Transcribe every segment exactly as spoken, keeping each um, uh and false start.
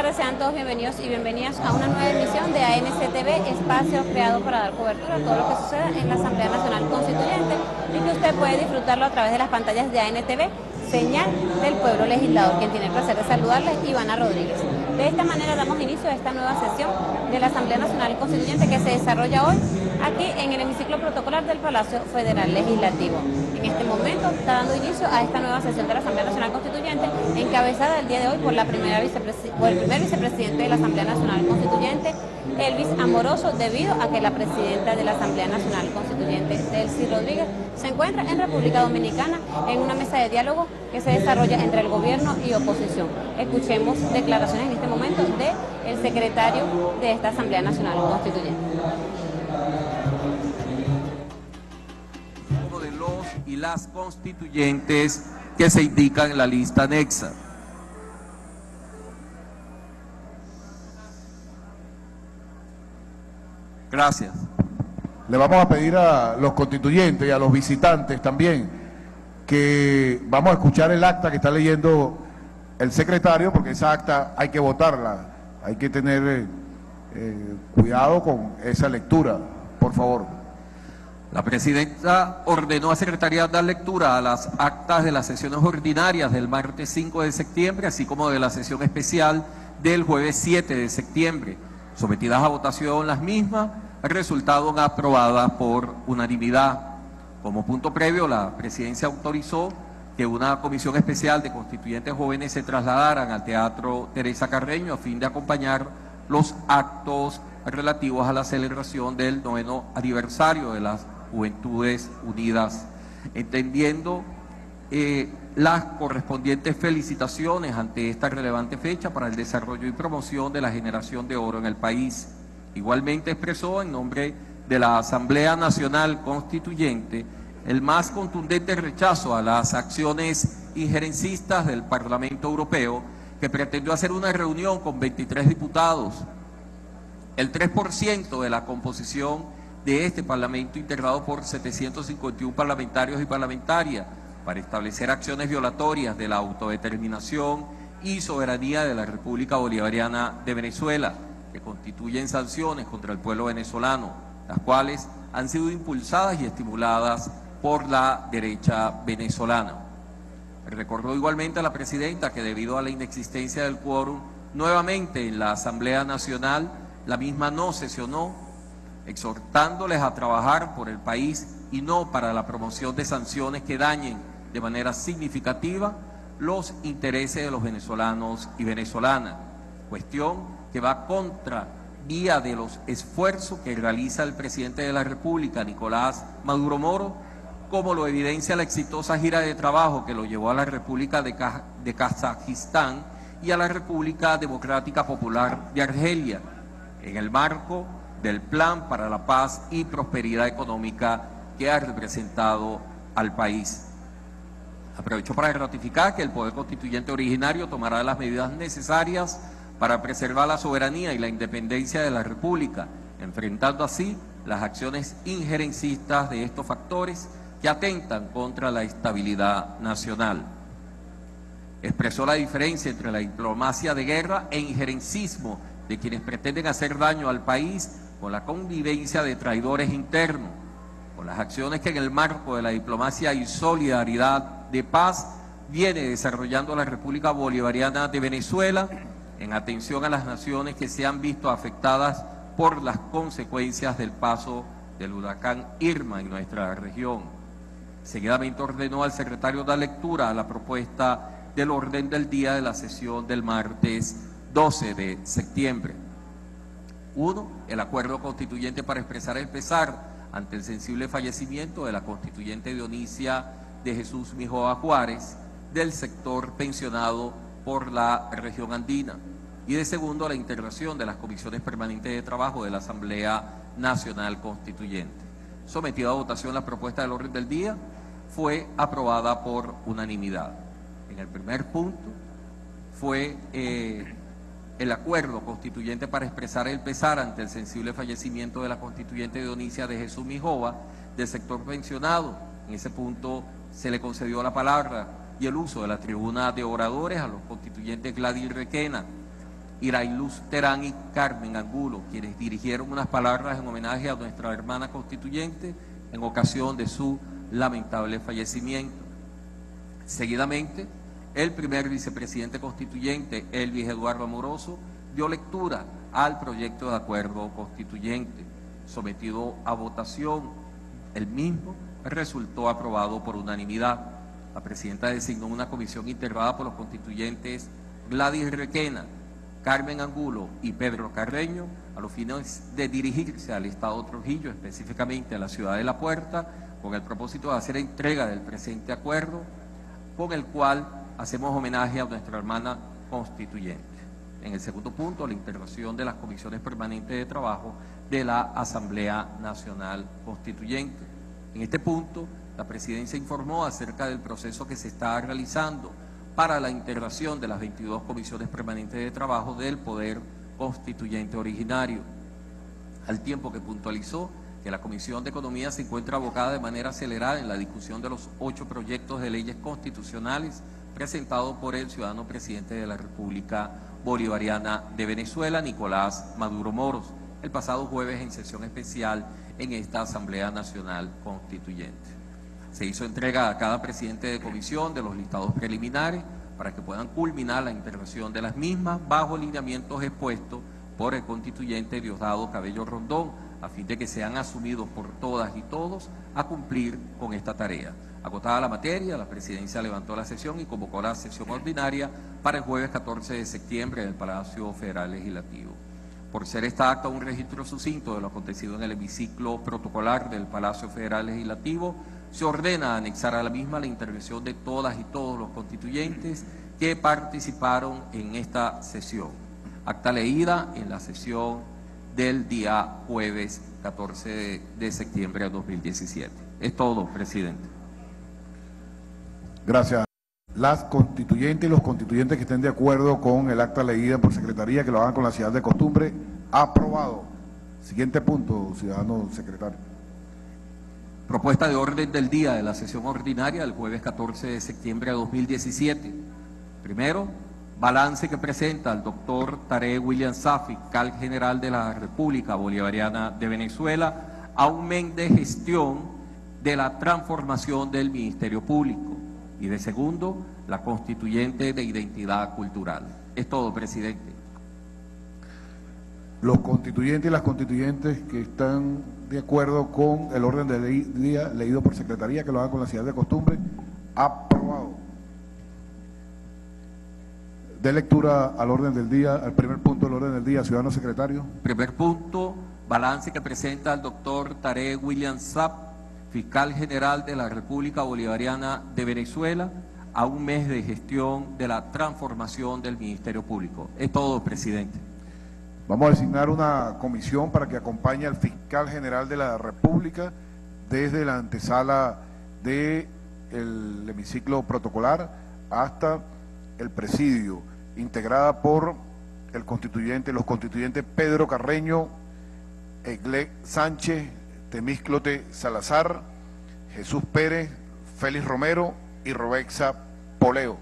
tardes, sean todos bienvenidos y bienvenidas a una nueva emisión de A N C T V, espacio creado para dar cobertura a todo lo que suceda en la Asamblea Nacional Constituyente y que usted puede disfrutarlo a través de las pantallas de A N T V, señal del pueblo legislador. Quien tiene el placer de saludarles, Ivana Rodríguez. De esta manera damos inicio a esta nueva sesión de la Asamblea Nacional Constituyente que se desarrolla hoy aquí en el hemiciclo protocolar del Palacio Federal Legislativo. En este momento está dando inicio a esta nueva sesión de la Asamblea Nacional Constituyente, encabezada el día de hoy por, la primera por el primer vicepresidente de la Asamblea Nacional Constituyente, Elvis Amoroso, debido a que la presidenta de la Asamblea Nacional Constituyente, Delcy Rodríguez, se encuentra en República Dominicana en una mesa de diálogo que se desarrolla entre el gobierno y oposición. Escuchemos declaraciones en este momento del secretario de esta Asamblea Nacional Constituyente. Uno de los y las constituyentes que se indican en la lista anexa. Gracias. Le vamos a pedir a los constituyentes y a los visitantes también que vamos a escuchar el acta que está leyendo el secretario, porque esa acta hay que votarla, hay que tener eh, eh, cuidado con esa lectura, por favor. La presidenta ordenó a Secretaría dar lectura a las actas de las sesiones ordinarias del martes cinco de septiembre, así como de la sesión especial del jueves siete de septiembre. Sometidas a votación las mismas, resultaron aprobadas por unanimidad. Como punto previo, la presidencia autorizó que una comisión especial de constituyentes jóvenes se trasladaran al Teatro Teresa Carreño a fin de acompañar los actos relativos a la celebración del noveno aniversario de las Juventudes Unidas, entendiendo eh, las correspondientes felicitaciones ante esta relevante fecha para el desarrollo y promoción de la generación de oro en el país. Igualmente expresó en nombre de la Asamblea Nacional Constituyente el más contundente rechazo a las acciones injerencistas del Parlamento Europeo, que pretendió hacer una reunión con veintitrés diputados, el tres por ciento de la composición de este Parlamento, integrado por setecientos cincuenta y uno parlamentarios y parlamentarias, para establecer acciones violatorias de la autodeterminación y soberanía de la República Bolivariana de Venezuela, que constituyen sanciones contra el pueblo venezolano, las cuales han sido impulsadas y estimuladas por la derecha venezolana. Recordó igualmente a la presidenta que debido a la inexistencia del quórum, nuevamente en la Asamblea Nacional, la misma no sesionó, exhortándoles a trabajar por el país y no para la promoción de sanciones que dañen de manera significativa los intereses de los venezolanos y venezolanas, cuestión que va contra vía de los esfuerzos que realiza el presidente de la República, Nicolás Maduro Moro, como lo evidencia la exitosa gira de trabajo que lo llevó a la República de, Ka de Kazajistán y a la República Democrática Popular de Argelia, en el marco del Plan para la Paz y Prosperidad Económica que ha representado al país. Aprovecho para ratificar que el Poder Constituyente originario tomará las medidas necesarias para preservar la soberanía y la independencia de la República, enfrentando así las acciones injerencistas de estos factores que atentan contra la estabilidad nacional. Expresó la diferencia entre la diplomacia de guerra e injerencismo de quienes pretenden hacer daño al país con la convivencia de traidores internos, con las acciones que en el marco de la diplomacia y solidaridad de paz viene desarrollando la República Bolivariana de Venezuela en atención a las naciones que se han visto afectadas por las consecuencias del paso del huracán Irma en nuestra región. Seguidamente ordenó al secretario dar lectura a la propuesta del orden del día de la sesión del martes doce de septiembre. Uno, el acuerdo constituyente para expresar el pesar ante el sensible fallecimiento de la constituyente Dionisia de Jesús Mijoa Juárez, del sector pensionado por la región andina. Y de segundo, la integración de las comisiones permanentes de trabajo de la Asamblea Nacional Constituyente. Sometida a votación la propuesta del orden del día, fue aprobada por unanimidad. En el primer punto fue eh, el acuerdo constituyente para expresar el pesar ante el sensible fallecimiento de la constituyente Dionisia de Jesús Mijoa, del sector pensionado. En ese punto se le concedió la palabra y el uso de la tribuna de oradores a los constituyentes Gladys Requena, Irailuz Terán y Carmen Angulo, quienes dirigieron unas palabras en homenaje a nuestra hermana constituyente en ocasión de su lamentable fallecimiento. Seguidamente, el primer vicepresidente constituyente, Elvis Eduardo Amoroso, dio lectura al proyecto de acuerdo constituyente. Sometido a votación, el mismo resultó aprobado por unanimidad. La presidenta designó una comisión integrada por los constituyentes Gladys Requena, Carmen Angulo y Pedro Carreño, a los fines de dirigirse al Estado Trujillo, específicamente a la ciudad de La Puerta, con el propósito de hacer entrega del presente acuerdo, con el cual hacemos homenaje a nuestra hermana constituyente. En el segundo punto, la integración de las comisiones permanentes de trabajo de la Asamblea Nacional Constituyente. En este punto, la presidencia informó acerca del proceso que se está realizando para la integración de las veintidós comisiones permanentes de trabajo del Poder Constituyente originario, al tiempo que puntualizó que la Comisión de Economía se encuentra abocada de manera acelerada en la discusión de los ocho proyectos de leyes constitucionales presentados por el ciudadano presidente de la República Bolivariana de Venezuela, Nicolás Maduro Moros, el pasado jueves en sesión especial en esta Asamblea Nacional Constituyente. Se hizo entrega a cada presidente de comisión de los listados preliminares para que puedan culminar la integración de las mismas bajo lineamientos expuestos por el constituyente Diosdado Cabello Rondón, a fin de que sean asumidos por todas y todos a cumplir con esta tarea. Agotada la materia, la presidencia levantó la sesión y convocó la sesión ordinaria para el jueves catorce de septiembre en el Palacio Federal Legislativo. Por ser esta acta un registro sucinto de lo acontecido en el hemiciclo protocolar del Palacio Federal Legislativo, se ordena anexar a la misma la intervención de todas y todos los constituyentes que participaron en esta sesión. Acta leída en la sesión del día jueves catorce de septiembre de dos mil diecisiete. Es todo, presidente. Gracias. Las constituyentes y los constituyentes que estén de acuerdo con el acta leída por secretaría, que lo hagan con la ciudad de costumbre, aprobado. Siguiente punto, ciudadano secretario. Propuesta de orden del día de la sesión ordinaria del jueves catorce de septiembre de dos mil diecisiete. Primero, balance que presenta el doctor Tarek William Saab, fiscal general de la República Bolivariana de Venezuela, a un mes de gestión de la transformación del Ministerio Público. Y de segundo, la constituyente de identidad cultural. Es todo, presidente. Los constituyentes y las constituyentes que están de acuerdo con el orden del día leído por secretaría, que lo hagan con la ciudad de costumbre, aprobado. De lectura al orden del día, al primer punto del orden del día, ciudadano secretario. Primer punto, balance que presenta el doctor Tarek William Saab, fiscal general de la República Bolivariana de Venezuela, a un mes de gestión de la transformación del Ministerio Público. Es todo, presidente. Vamos a designar una comisión para que acompañe al fiscal general de la República desde la antesala del hemiciclo protocolar hasta el presidio, integrada por el constituyente, los constituyentes Pedro Carreño, Egle Sánchez, Temísclote Salazar, Jesús Pérez, Félix Romero y Robexa Poleo.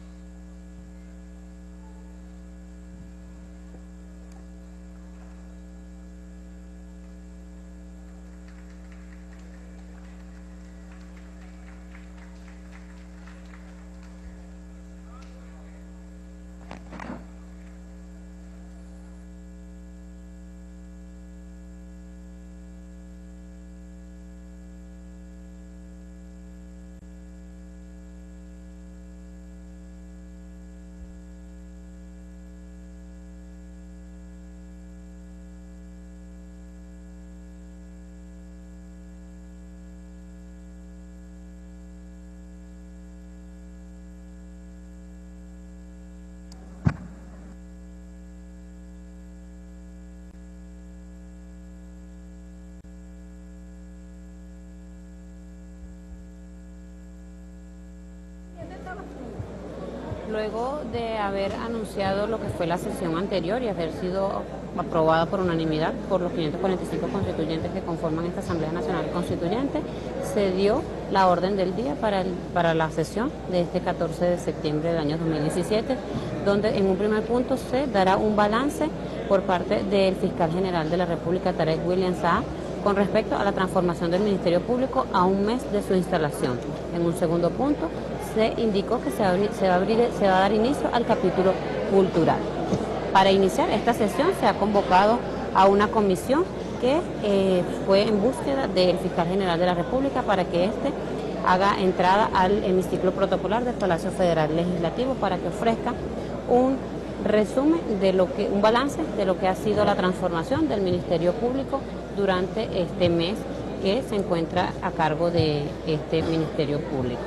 Luego de haber anunciado lo que fue la sesión anterior y haber sido aprobada por unanimidad por los quinientos cuarenta y cinco constituyentes que conforman esta Asamblea Nacional Constituyente, se dio la orden del día para, el, para la sesión de este catorce de septiembre del año dos mil diecisiete, donde en un primer punto se dará un balance por parte del fiscal general de la República, Tarek William Saab, con respecto a la transformación del Ministerio Público a un mes de su instalación. En un segundo punto se indicó que se va a, se va a, abrir, se va a dar inicio al capítulo cultural. Para iniciar esta sesión se ha convocado a una comisión que eh, fue en búsqueda del fiscal general de la República para que éste haga entrada al hemiciclo protocolar del Palacio Federal Legislativo para que ofrezca un resumen de lo que, un balance de lo que ha sido la transformación del Ministerio Público durante este mes que se encuentra a cargo de este Ministerio Público.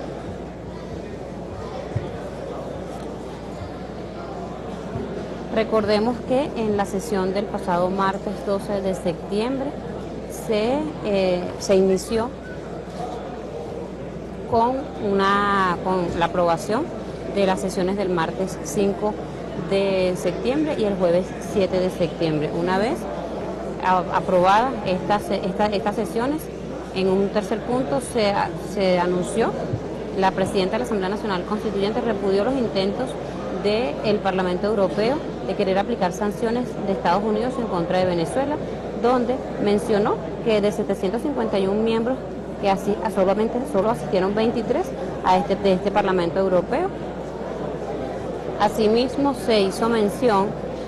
Recordemos que en la sesión del pasado martes doce de septiembre se, eh, se inició con, una, con la aprobación de las sesiones del martes cinco de septiembre y el jueves siete de septiembre. Una vez aprobadas estas, estas, estas sesiones, en un tercer punto se, se anunció, la presidenta de la Asamblea Nacional Constituyente repudió los intentos del Parlamento Europeo de querer aplicar sanciones de Estados Unidos en contra de Venezuela, donde mencionó que de setecientos cincuenta y un miembros, que así solamente solo asistieron veintitrés a este, de este Parlamento Europeo. Asimismo, se hizo mención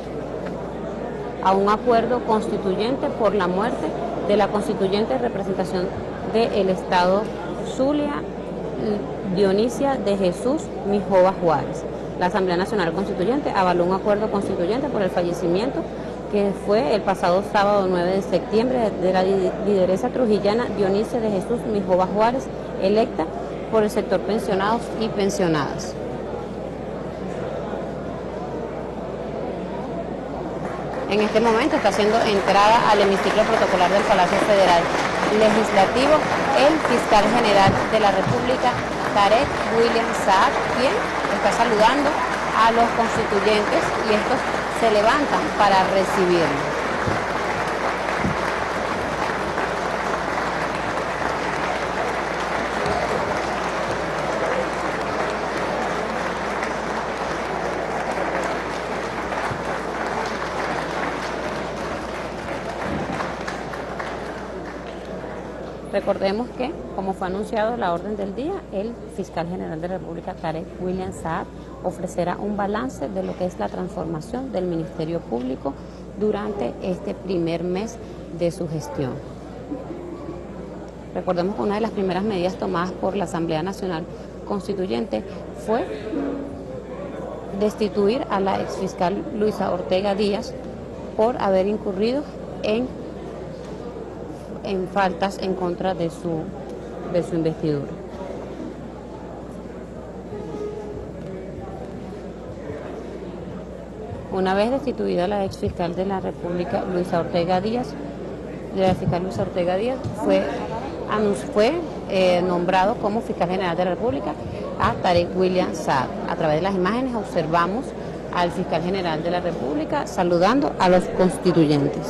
a un acuerdo constituyente por la muerte de la constituyente representación del Estado Zulia, Dionisia de Jesús Mijova Juárez. La Asamblea Nacional Constituyente avaló un acuerdo constituyente por el fallecimiento que fue el pasado sábado nueve de septiembre de la lideresa trujillana Dionisia de Jesús Mijova Juárez, electa por el sector pensionados y pensionadas. En este momento está haciendo entrada al hemiciclo protocolar del Palacio Federal Legislativo el fiscal general de la República, Tarek William Saab, quien está saludando a los constituyentes y estos se levantan para recibirlo. Recordemos que, como fue anunciado la orden del día, el fiscal general de la República, Tarek William Saab, ofrecerá un balance de lo que es la transformación del Ministerio Público durante este primer mes de su gestión. Recordemos que una de las primeras medidas tomadas por la Asamblea Nacional Constituyente fue destituir a la exfiscal Luisa Ortega Díaz por haber incurrido en en faltas en contra de su, de su investidura. Una vez destituida la ex fiscal de la República, Luisa Ortega Díaz, de la fiscal Luisa Ortega Díaz, fue, fue eh, nombrado como fiscal general de la República a Tarek William Saab. A través de las imágenes observamos al fiscal general de la República saludando a los constituyentes.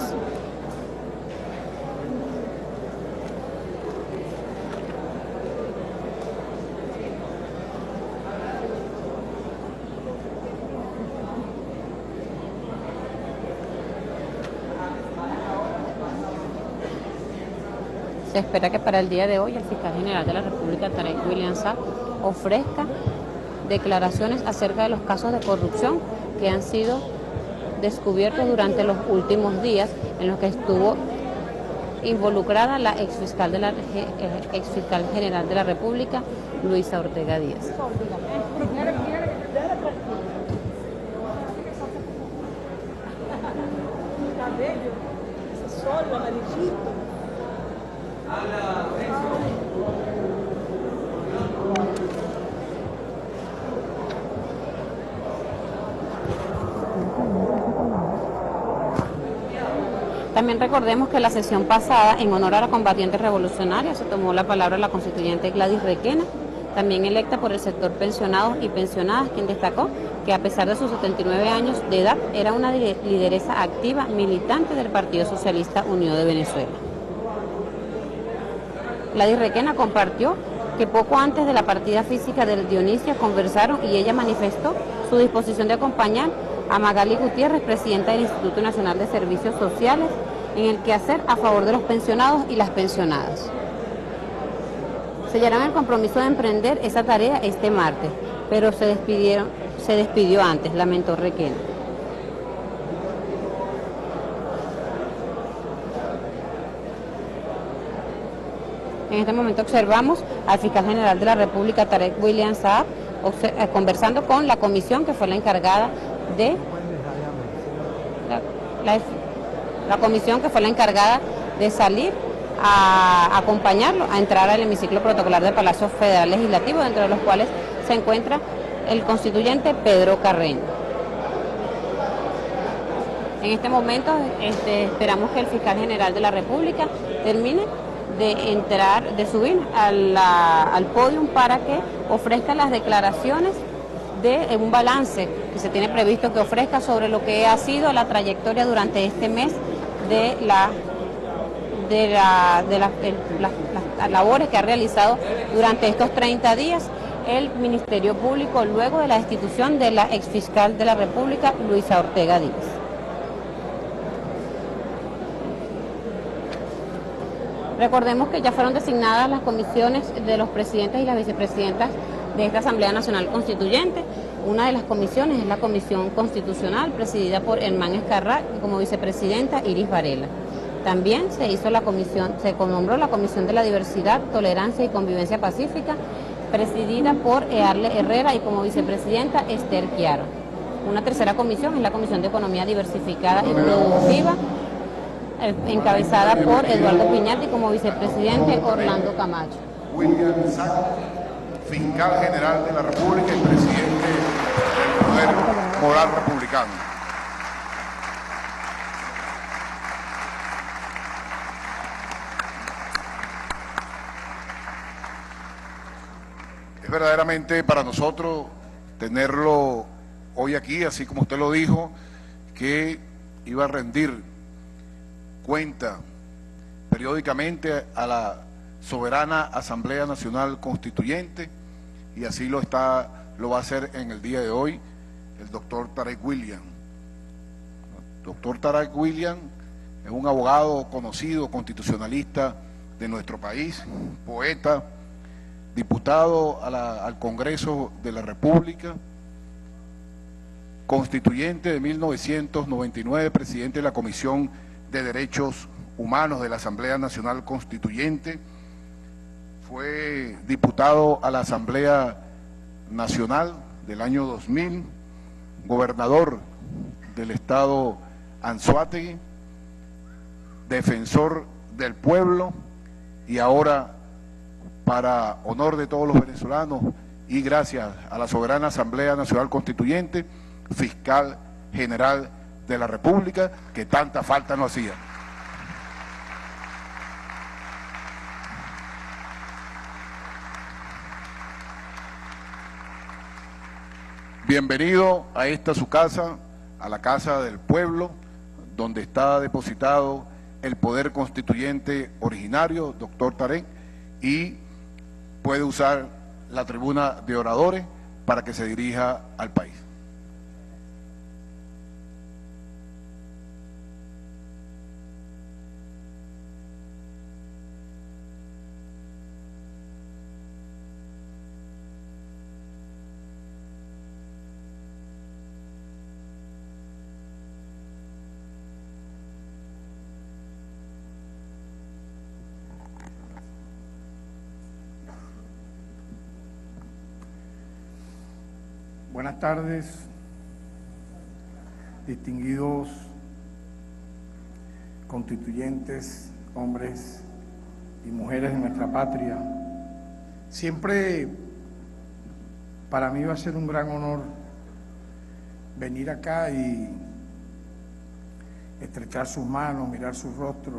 Se espera que para el día de hoy el fiscal general de la República, Tarek William Saab, ofrezca declaraciones acerca de los casos de corrupción que han sido descubiertos durante los últimos días, en los que estuvo involucrada la exfiscal de la exfiscal general de la República, Luisa Ortega Díaz. También recordemos que la sesión pasada, en honor a la combatiente revolucionaria, se tomó la palabra la constituyente Gladys Requena, también electa por el sector pensionados y pensionadas, quien destacó que a pesar de sus setenta y nueve años de edad, era una lideresa activa, militante del Partido Socialista Unido de Venezuela. Gladys Requena compartió que poco antes de la partida física del Dionisia conversaron y ella manifestó su disposición de acompañar a Magali Gutiérrez, presidenta del Instituto Nacional de Servicios Sociales, en el quehacer a favor de los pensionados y las pensionadas. Sellaron el compromiso de emprender esa tarea este martes, pero se despidieron, se despidió antes, lamentó Requena. En este momento observamos al fiscal general de la República, Tarek William Saab, conversando con la comisión que fue la encargada de la, la, la comisión que fue la encargada de salir a acompañarlo, a entrar al hemiciclo protocolar del Palacio Federal Legislativo, dentro de los cuales se encuentra el constituyente Pedro Carreño. En este momento este, esperamos que el fiscal general de la República termine de entrar, de subir a la, al podio para que ofrezca las declaraciones de un balance que se tiene previsto que ofrezca sobre lo que ha sido la trayectoria durante este mes de la de, la, de la, el, la, las labores que ha realizado durante estos treinta días el Ministerio Público luego de la destitución de la exfiscal de la República, Luisa Ortega Díaz. Recordemos que ya fueron designadas las comisiones de los presidentes y las vicepresidentas de esta Asamblea Nacional Constituyente. Una de las comisiones es la Comisión Constitucional, presidida por Hermán Escarrá, y como vicepresidenta Iris Varela. También se hizo la comisión, se nombró la Comisión de la Diversidad, Tolerancia y Convivencia Pacífica, presidida por Earle Herrera y como vicepresidenta Esther Chiaro. Una tercera comisión es la Comisión de Economía Diversificada y Productiva, encabezada por Eduardo Piñate y como vicepresidente Orlando Camacho. William Saab, fiscal general de la República y presidente del Poder Moral Republicano. Es verdaderamente para nosotros tenerlo hoy aquí, así como usted lo dijo, que iba a rendir cuenta periódicamente a la soberana Asamblea Nacional Constituyente, y así lo está, lo va a hacer en el día de hoy el doctor Tarek William. Doctor Tarek William es un abogado conocido, constitucionalista de nuestro país, poeta, diputado a la, al Congreso de la República, constituyente de mil novecientos noventa y nueve, presidente de la Comisión de Derechos Humanos de la Asamblea Nacional Constituyente, fue diputado a la Asamblea Nacional del año dos mil, gobernador del estado Anzoátegui, defensor del pueblo y ahora, para honor de todos los venezolanos y gracias a la soberana Asamblea Nacional Constituyente, fiscal general de la República, que tanta falta nos hacía. Bienvenido a esta su casa, a la Casa del Pueblo, donde está depositado el poder constituyente originario, doctor Tarek, y puede usar la tribuna de oradores para que se dirija al país. Buenas tardes, distinguidos constituyentes, hombres y mujeres de nuestra patria. Siempre para mí va a ser un gran honor venir acá y estrechar sus manos, mirar sus rostros,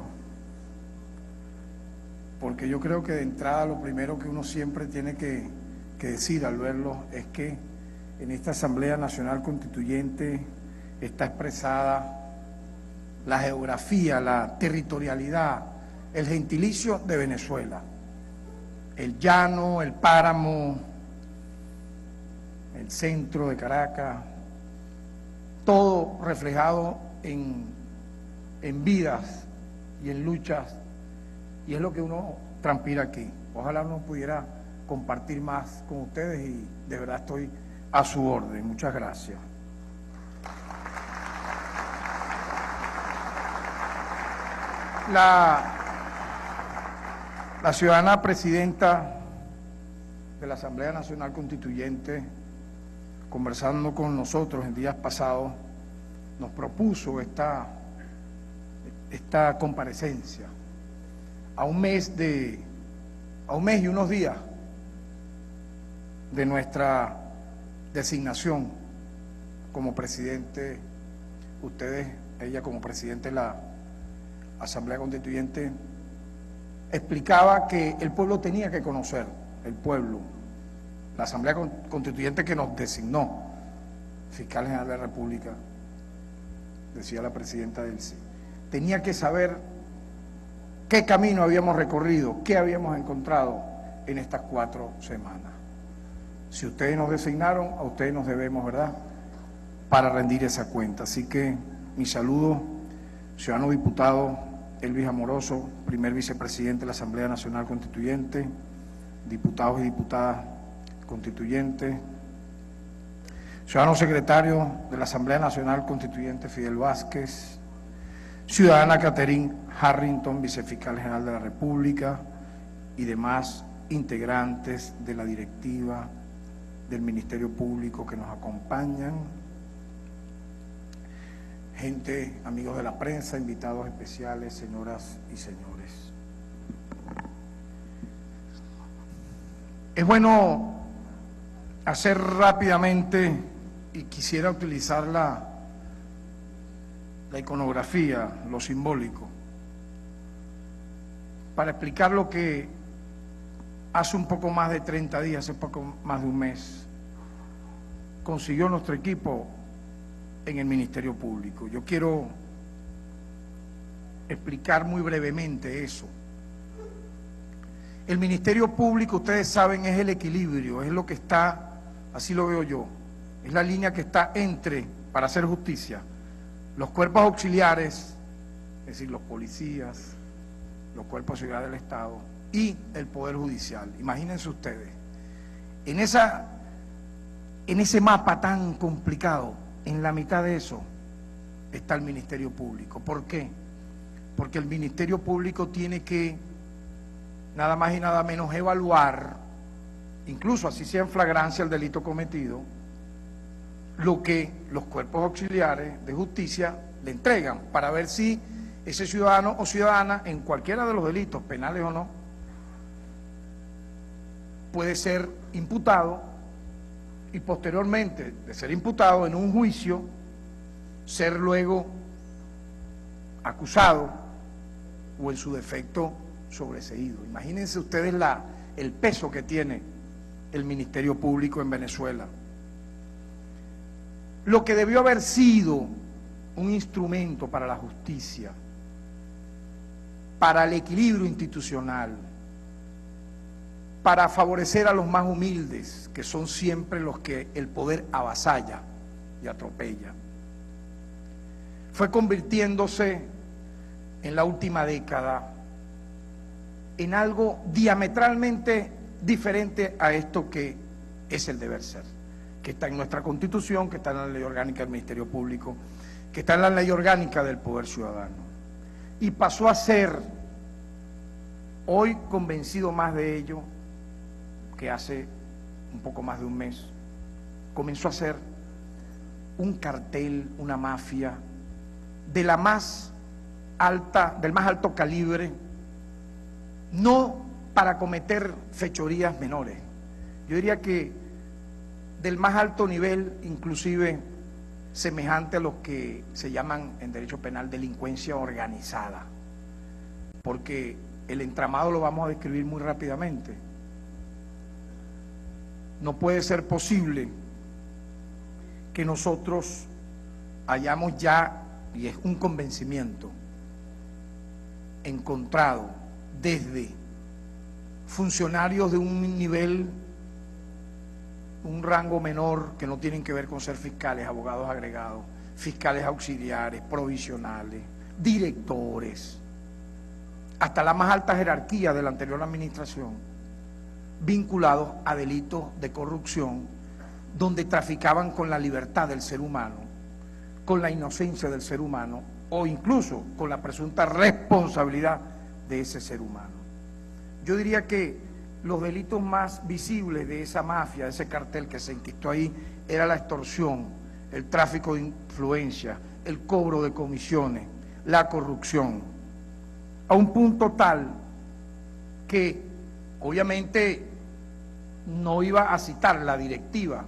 porque yo creo que de entrada lo primero que uno siempre tiene que, que decir al verlos es que en esta Asamblea Nacional Constituyente está expresada la geografía, la territorialidad, el gentilicio de Venezuela. El llano, el páramo, el centro de Caracas, todo reflejado en, en vidas y en luchas, y es lo que uno transpira aquí. Ojalá uno pudiera compartir más con ustedes y de verdad estoy a su orden. Muchas gracias. La, la ciudadana presidenta de la Asamblea Nacional Constituyente, conversando con nosotros en días pasados, nos propuso esta, esta comparecencia a un mes de, a un mes y unos días de nuestra designación como presidente, ustedes, ella como presidente de la Asamblea Constituyente, explicaba que el pueblo tenía que conocer, el pueblo, la Asamblea Constituyente que nos designó, fiscal general de la República, decía la presidenta del C I, tenía que saber qué camino habíamos recorrido, qué habíamos encontrado en estas cuatro semanas. Si ustedes nos designaron, a ustedes nos debemos, ¿verdad?, para rendir esa cuenta. Así que mi saludo, ciudadano diputado Elvis Amoroso, primer vicepresidente de la Asamblea Nacional Constituyente, diputados y diputadas constituyentes, ciudadano secretario de la Asamblea Nacional Constituyente Fidel Vázquez, ciudadana Catherine Harrington, vicefiscal general de la República, y demás integrantes de la directiva del Ministerio Público que nos acompañan, gente, amigos de la prensa, invitados especiales, señoras y señores. Es bueno hacer rápidamente, y quisiera utilizar la, la iconografía, lo simbólico, para explicar lo que hace un poco más de treinta días, hace poco más de un mes, consiguió nuestro equipo en el Ministerio Público. Yo quiero explicar muy brevemente eso. El Ministerio Público, ustedes saben, es el equilibrio, es lo que está, así lo veo yo, es la línea que está entre, para hacer justicia, los cuerpos auxiliares, es decir, los policías, los cuerpos de seguridad del Estado y el Poder Judicial. Imagínense ustedes, en, esa, en ese mapa tan complicado, en la mitad de eso está el Ministerio Público. ¿Por qué? Porque el Ministerio Público tiene que, nada más y nada menos, evaluar, incluso así sea en flagrancia el delito cometido, lo que los cuerpos auxiliares de justicia le entregan, para ver si ese ciudadano o ciudadana, en cualquiera de los delitos, penales o no, puede ser imputado y posteriormente de ser imputado en un juicio, ser luego acusado o en su defecto sobreseído. Imagínense ustedes la, el peso que tiene el Ministerio Público en Venezuela. Lo que debió haber sido un instrumento para la justicia, para el equilibrio institucional, para favorecer a los más humildes, que son siempre los que el poder avasalla y atropella, fue convirtiéndose en la última década en algo diametralmente diferente a esto que es el deber ser, que está en nuestra Constitución, que está en la Ley Orgánica del Ministerio Público, que está en la Ley Orgánica del Poder Ciudadano, y pasó a ser, hoy convencido más de ello, que hace un poco más de un mes, comenzó a ser un cartel, una mafia de la más alta, del más alto calibre, no para cometer fechorías menores, yo diría que del más alto nivel, inclusive semejante a los que se llaman en derecho penal delincuencia organizada, porque el entramado lo vamos a describir muy rápidamente. No puede ser posible que nosotros hayamos ya, y es un convencimiento, encontrado desde funcionarios de un nivel un rango menor que no tienen que ver con ser fiscales, abogados agregados, fiscales auxiliares, provisionales, directores, hasta la más alta jerarquía de la anterior administración, vinculados a delitos de corrupción, donde traficaban con la libertad del ser humano, con la inocencia del ser humano, o incluso con la presunta responsabilidad de ese ser humano. Yo diría que los delitos más visibles de esa mafia, de ese cartel que se enquistó ahí, era la extorsión, el tráfico de influencia, el cobro de comisiones, la corrupción, a un punto tal que obviamente no iba a citar la directiva,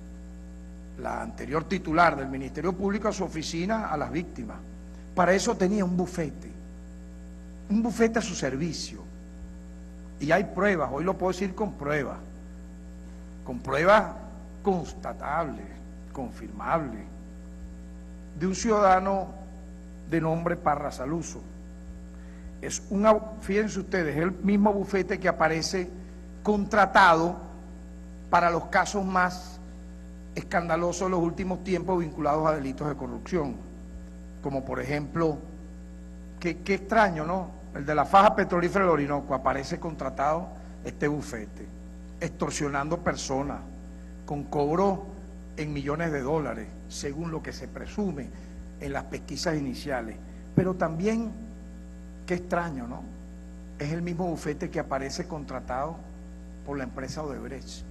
la anterior titular del Ministerio Público, a su oficina a las víctimas. Para eso tenía un bufete, un bufete a su servicio. Y hay pruebas, hoy lo puedo decir con pruebas, con pruebas constatables, confirmables, de un ciudadano de nombre Parra Saluso. Es una, fíjense ustedes, es el mismo bufete que aparece contratado para los casos más escandalosos de los últimos tiempos vinculados a delitos de corrupción, como por ejemplo, qué, qué extraño, ¿no? El de la faja petrolífera del Orinoco, aparece contratado este bufete, extorsionando personas, con cobro en millones de dólares, según lo que se presume en las pesquisas iniciales. Pero también, qué extraño, ¿no? Es el mismo bufete que aparece contratado por la empresa Odebrecht.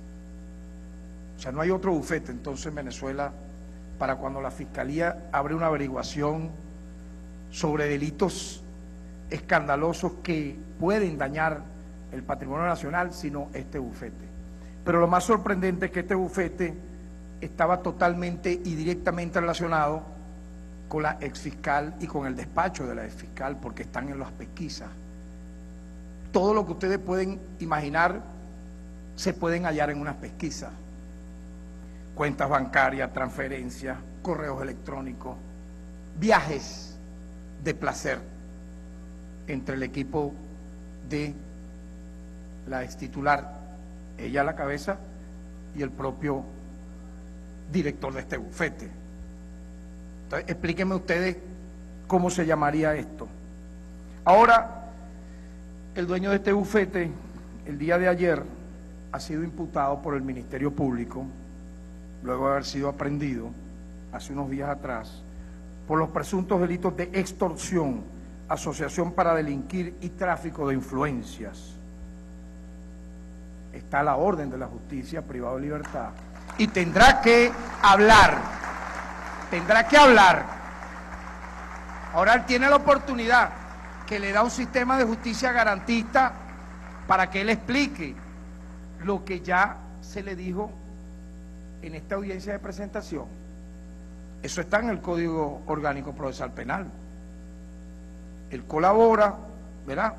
O sea, no hay otro bufete entonces en Venezuela para cuando la Fiscalía abre una averiguación sobre delitos escandalosos que pueden dañar el patrimonio nacional, sino este bufete. Pero lo más sorprendente es que este bufete estaba totalmente y directamente relacionado con la exfiscal y con el despacho de la exfiscal, porque están en las pesquisas. Todo lo que ustedes pueden imaginar se pueden hallar en unas pesquisas. Cuentas bancarias, transferencias, correos electrónicos, viajes de placer entre el equipo de la ex titular, ella a la cabeza, y el propio director de este bufete. Entonces, explíquenme ustedes cómo se llamaría esto. Ahora, el dueño de este bufete, el día de ayer, ha sido imputado por el Ministerio Público, luego de haber sido aprehendido hace unos días atrás, por los presuntos delitos de extorsión, asociación para delinquir y tráfico de influencias. Está a la orden de la justicia, privado de libertad, y tendrá que hablar, tendrá que hablar. Ahora él tiene la oportunidad que le da un sistema de justicia garantista para que él explique lo que ya se le dijo en esta audiencia de presentación. Eso está en el Código Orgánico Procesal Penal. Él colabora, ¿verdad?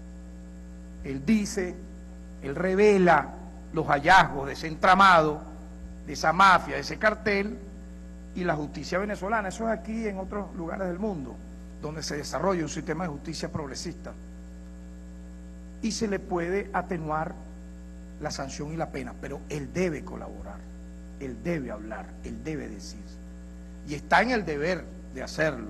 Él dice, él revela los hallazgos de ese entramado, de esa mafia, de ese cartel, y la justicia venezolana. Eso es aquí y en otros lugares del mundo, donde se desarrolla un sistema de justicia progresista. Y se le puede atenuar la sanción y la pena, pero él debe colaborar, él debe hablar, él debe decir. Y está en el deber de hacerlo.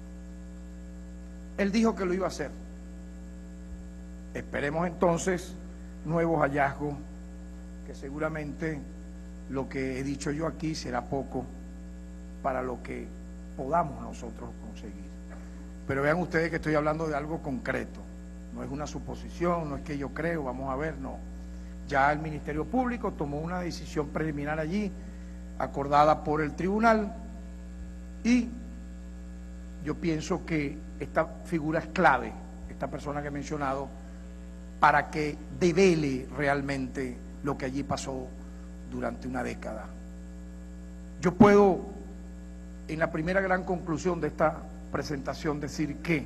Él dijo que lo iba a hacer. Esperemos entonces nuevos hallazgos, que seguramente lo que he dicho yo aquí será poco para lo que podamos nosotros conseguir. Pero vean ustedes que estoy hablando de algo concreto, no es una suposición, no es que yo creo, vamos a ver, no. Ya el Ministerio Público tomó una decisión preliminar allí, acordada por el tribunal, y yo pienso que esta figura es clave, esta persona que he mencionado, para que devele realmente lo que allí pasó durante una década. Yo puedo, en la primera gran conclusión de esta presentación, decir que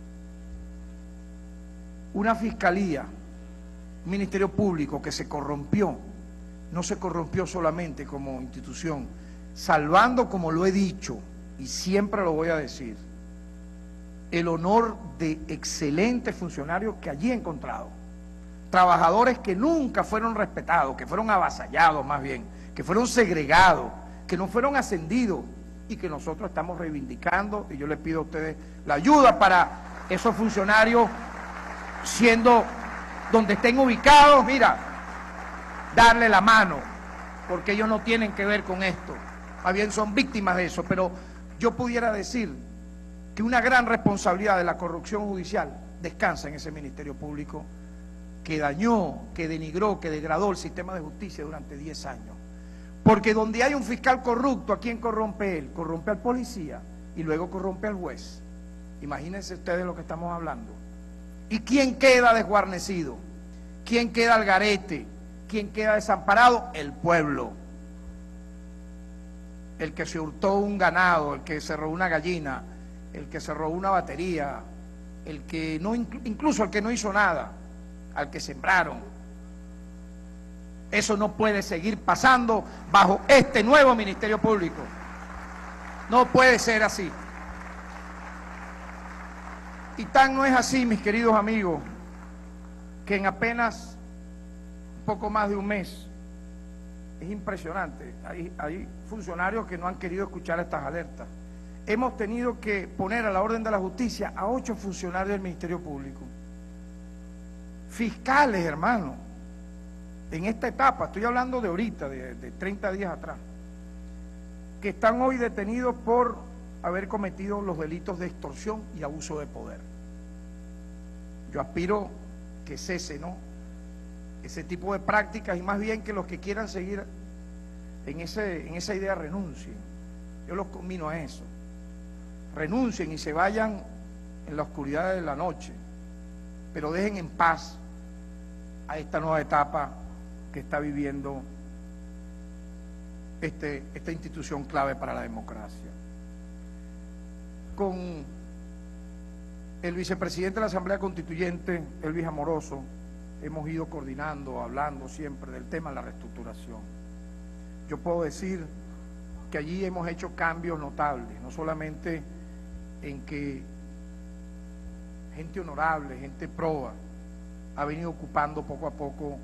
una fiscalía, un ministerio público que se corrompió, no se corrompió solamente como institución, salvando, como lo he dicho, y siempre lo voy a decir, el honor de excelentes funcionarios que allí he encontrado, trabajadores que nunca fueron respetados, que fueron avasallados más bien, que fueron segregados, que no fueron ascendidos y que nosotros estamos reivindicando, y yo les pido a ustedes la ayuda para esos funcionarios, siendo donde estén ubicados, mira, darle la mano, porque ellos no tienen que ver con esto, más bien son víctimas de eso, pero yo pudiera decir que una gran responsabilidad de la corrupción judicial descansa en ese Ministerio Público que dañó, que denigró, que degradó el sistema de justicia durante diez años. Porque donde hay un fiscal corrupto, ¿a quién corrompe él? Corrompe al policía y luego corrompe al juez. Imagínense ustedes lo que estamos hablando. ¿Y quién queda desguarnecido? ¿Quién queda al garete? ¿Quién queda desamparado? El pueblo. El que se hurtó un ganado, el que se robó una gallina, el que se robó una batería, el que no, incluso el que no hizo nada, al que sembraron. Eso no puede seguir pasando bajo este nuevo Ministerio Público. No puede ser así. Y tan no es así, mis queridos amigos, que en apenas un poco más de un mes, es impresionante, hay, hay funcionarios que no han querido escuchar estas alertas. Hemos tenido que poner a la orden de la justicia a ocho funcionarios del Ministerio Público. Fiscales, hermano. En esta etapa, estoy hablando de ahorita, de, de treinta días atrás, que están hoy detenidos por haber cometido los delitos de extorsión y abuso de poder. Yo aspiro que cese, ¿no?, ese tipo de prácticas, y más bien que los que quieran seguir en, ese, en esa idea renuncien. Yo los conmino a eso. Renuncien y se vayan en la oscuridad de la noche, pero dejen en paz a esta nueva etapa que está viviendo este, esta institución clave para la democracia. Con el vicepresidente de la Asamblea Constituyente, Elvis Amoroso, hemos ido coordinando, hablando siempre del tema de la reestructuración. Yo puedo decir que allí hemos hecho cambios notables, no solamente en que gente honorable, gente proba, ha venido ocupando poco a poco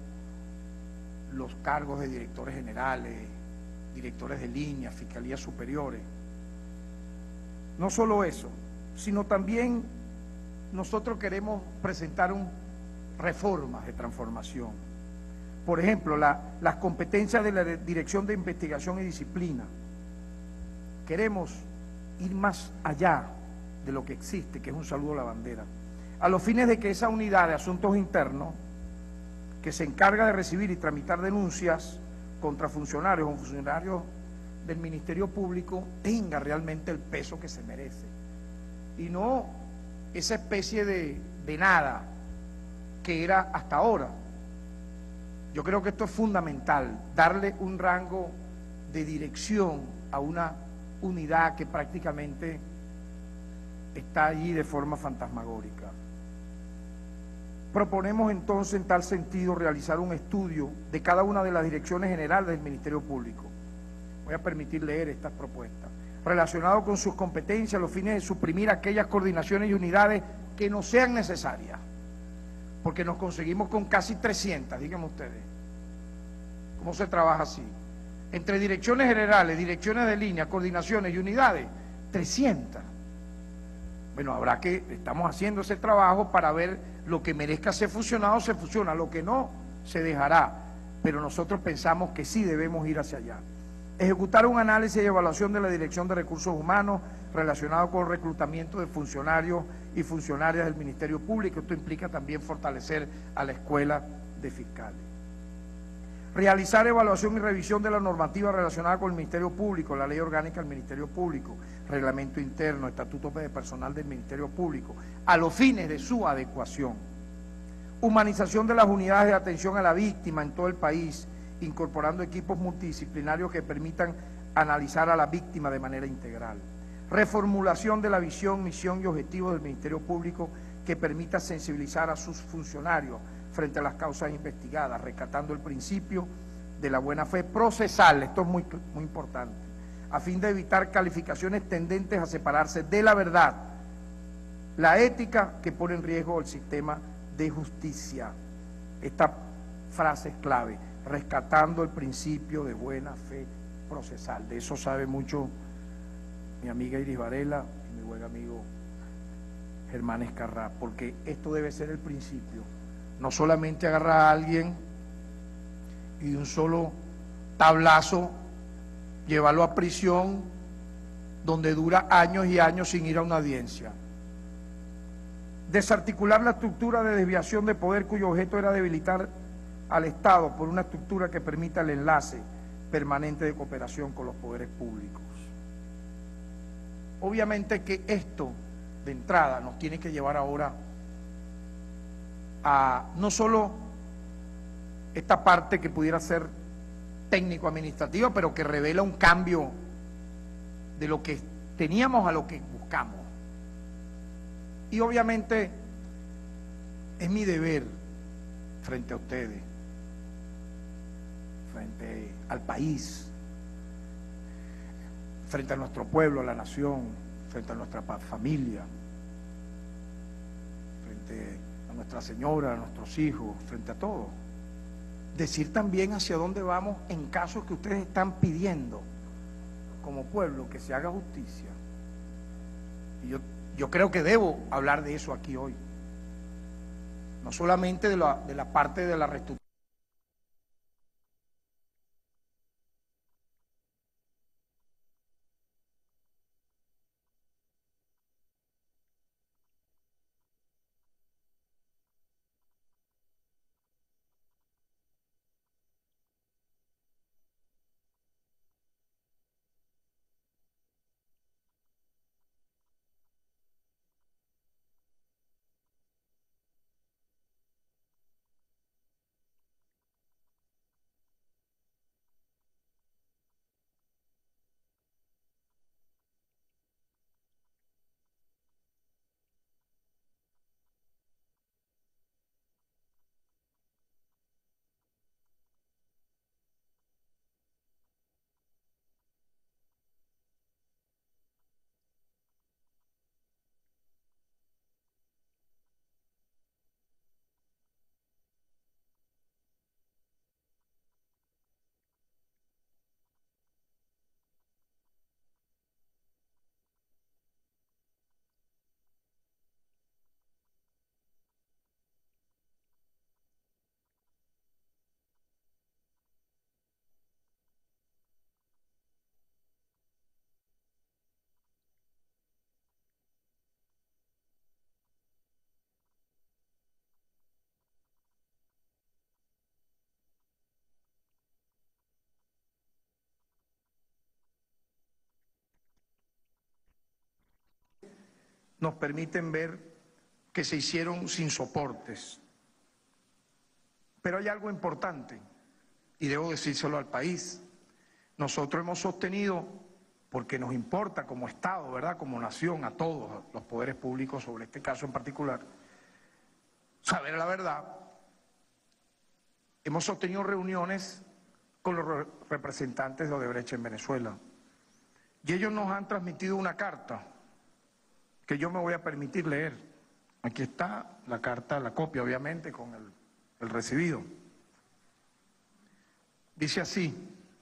los cargos de directores generales, directores de línea, fiscalías superiores. No solo eso, sino también nosotros queremos presentar un, reformas de transformación. Por ejemplo, la, las competencias de la Dirección de Investigación y Disciplina. Queremos ir más allá de lo que existe, que es un saludo a la bandera, a los fines de que esa unidad de asuntos internos, que se encarga de recibir y tramitar denuncias contra funcionarios o funcionarios del Ministerio Público, tenga realmente el peso que se merece, y no esa especie de, de nada que era hasta ahora. Yo creo que esto es fundamental, darle un rango de dirección a una unidad que prácticamente está allí de forma fantasmagórica. Proponemos entonces en tal sentido realizar un estudio de cada una de las direcciones generales del Ministerio Público. Voy a permitir leer estas propuestas. Relacionado con sus competencias a los fines de suprimir aquellas coordinaciones y unidades que no sean necesarias, porque nos conseguimos con casi trescientas, díganme ustedes. ¿Cómo se trabaja así? Entre direcciones generales, direcciones de línea, coordinaciones y unidades, trescientas. Bueno, habrá que, estamos haciendo ese trabajo para ver lo que merezca ser fusionado, se fusiona, lo que no, se dejará, pero nosotros pensamos que sí debemos ir hacia allá. Ejecutar un análisis y evaluación de la Dirección de Recursos Humanos relacionado con el reclutamiento de funcionarios y funcionarias del Ministerio Público. Esto implica también fortalecer a la Escuela de Fiscales. Realizar evaluación y revisión de la normativa relacionada con el Ministerio Público, la Ley Orgánica del Ministerio Público, Reglamento Interno, Estatuto de Personal del Ministerio Público, a los fines de su adecuación. Humanización de las unidades de atención a la víctima en todo el país, incorporando equipos multidisciplinarios que permitan analizar a la víctima de manera integral. Reformulación de la visión, misión y objetivos del Ministerio Público que permita sensibilizar a sus funcionarios frente a las causas investigadas, rescatando el principio de la buena fe procesal, esto es muy, muy importante, a fin de evitar calificaciones tendentes a separarse de la verdad, la ética que pone en riesgo el sistema de justicia. esta frase es clave, rescatando el principio de buena fe procesal. De eso sabe mucho mi amiga Iris Varela y mi buen amigo Germán Escarrá, porque esto debe ser el principio. No solamente agarrar a alguien y de un solo tablazo llevarlo a prisión donde dura años y años sin ir a una audiencia. Desarticular la estructura de desviación de poder cuyo objeto era debilitar al Estado por una estructura que permita el enlace permanente de cooperación con los poderes públicos. Obviamente que esto, de entrada, nos tiene que llevar ahora a no solo esta parte que pudiera ser técnico-administrativa, pero que revela un cambio de lo que teníamos a lo que buscamos. Y obviamente es mi deber frente a ustedes, frente al país, frente a nuestro pueblo, a la nación, frente a nuestra familia, frente a Nuestra Señora, a nuestros hijos, frente a todo. Decir también hacia dónde vamos en caso que ustedes están pidiendo como pueblo que se haga justicia. Y yo, yo creo que debo hablar de eso aquí hoy. No solamente de la, de la parte de la reestructuración. Nos permiten ver que se hicieron sin soportes. Pero hay algo importante, y debo decírselo al país. Nosotros hemos sostenido, porque nos importa como Estado, ¿verdad?, como nación, a todos los poderes públicos, sobre este caso en particular, saber la verdad. Hemos sostenido reuniones con los representantes de Odebrecht en Venezuela. Y ellos nos han transmitido una carta que yo me voy a permitir leer. Aquí está la carta, la copia obviamente con el, el recibido. Dice así: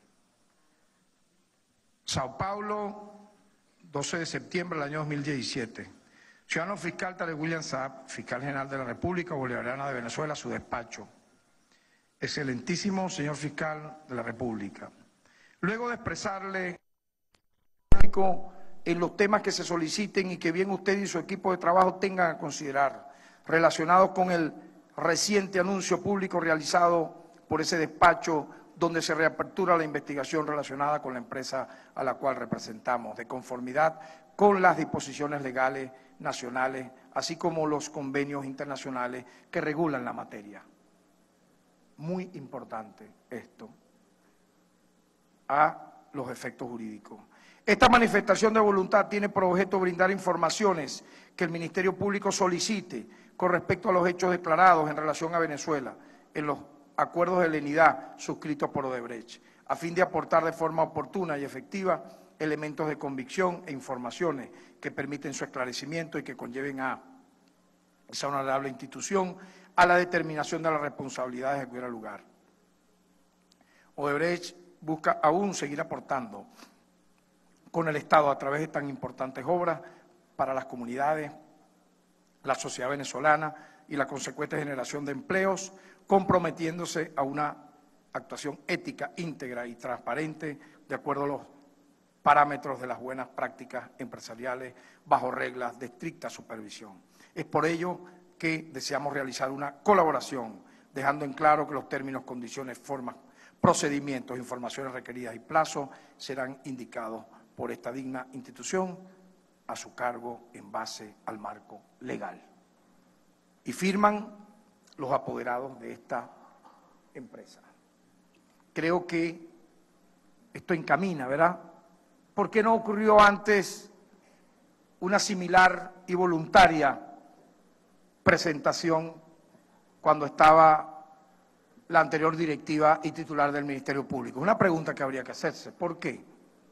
Sao Paulo, doce de septiembre del año dos mil diecisiete. Ciudadano fiscal Tarek William Saab, fiscal general de la República Bolivariana de Venezuela, su despacho. Excelentísimo señor fiscal de la República. Luego de expresarle en los temas que se soliciten y que bien usted y su equipo de trabajo tengan a considerar, relacionados con el reciente anuncio público realizado por ese despacho donde se reapertura la investigación relacionada con la empresa a la cual representamos, de conformidad con las disposiciones legales nacionales, así como los convenios internacionales que regulan la materia. Muy importante esto, a los efectos jurídicos. Esta manifestación de voluntad tiene por objeto brindar informaciones que el Ministerio Público solicite con respecto a los hechos declarados en relación a Venezuela en los acuerdos de lenidad suscritos por Odebrecht, a fin de aportar de forma oportuna y efectiva elementos de convicción e informaciones que permiten su esclarecimiento y que conlleven a esa honorable institución a la determinación de las responsabilidades que hubiera lugar. Odebrecht busca aún seguir aportando con el Estado a través de tan importantes obras para las comunidades, la sociedad venezolana y la consecuente generación de empleos, comprometiéndose a una actuación ética, íntegra y transparente de acuerdo a los parámetros de las buenas prácticas empresariales bajo reglas de estricta supervisión. Es por ello que deseamos realizar una colaboración, dejando en claro que los términos, condiciones, formas, procedimientos, informaciones requeridas y plazos serán indicados por esta digna institución a su cargo en base al marco legal. Y firman los apoderados de esta empresa. Creo que esto encamina, ¿verdad? ¿Por qué no ocurrió antes una similar y voluntaria presentación cuando estaba la anterior directiva y titular del Ministerio Público? Una pregunta que habría que hacerse. ¿Por qué?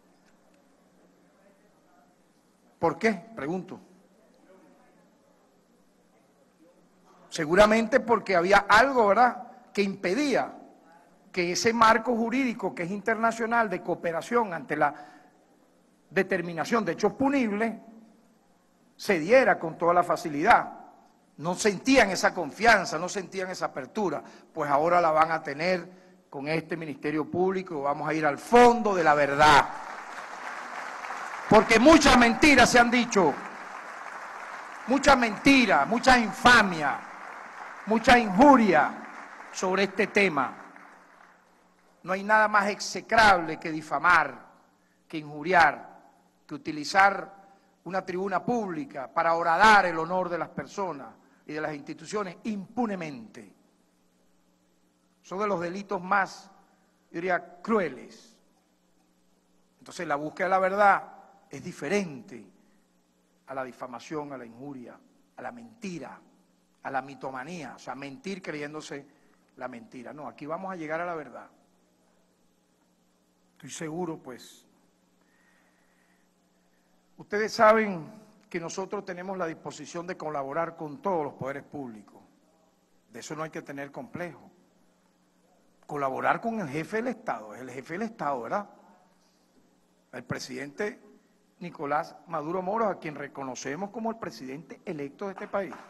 ¿Por qué? Pregunto. Seguramente porque había algo, ¿verdad?, que impedía que ese marco jurídico que es internacional de cooperación ante la determinación de hechos punibles se diera con toda la facilidad. No sentían esa confianza, no sentían esa apertura, pues ahora la van a tener con este Ministerio Público. Vamos a ir al fondo de la verdad, porque muchas mentiras se han dicho, muchas mentiras, muchas infamias, mucha injuria sobre este tema. No hay nada más execrable que difamar, que injuriar, que utilizar una tribuna pública para horadar el honor de las personas y de las instituciones impunemente. Son de los delitos más, yo diría, crueles. Entonces la búsqueda de la verdad es diferente a la difamación, a la injuria, a la mentira, a la mitomanía, o sea, mentir creyéndose la mentira. No, aquí vamos a llegar a la verdad. Estoy seguro, pues. Ustedes saben que nosotros tenemos la disposición de colaborar con todos los poderes públicos. De eso no hay que tener complejo. Colaborar con el jefe del Estado, es el jefe del Estado, ¿verdad? El presidente Nicolás Maduro Moros, a quien reconocemos como el presidente electo de este país.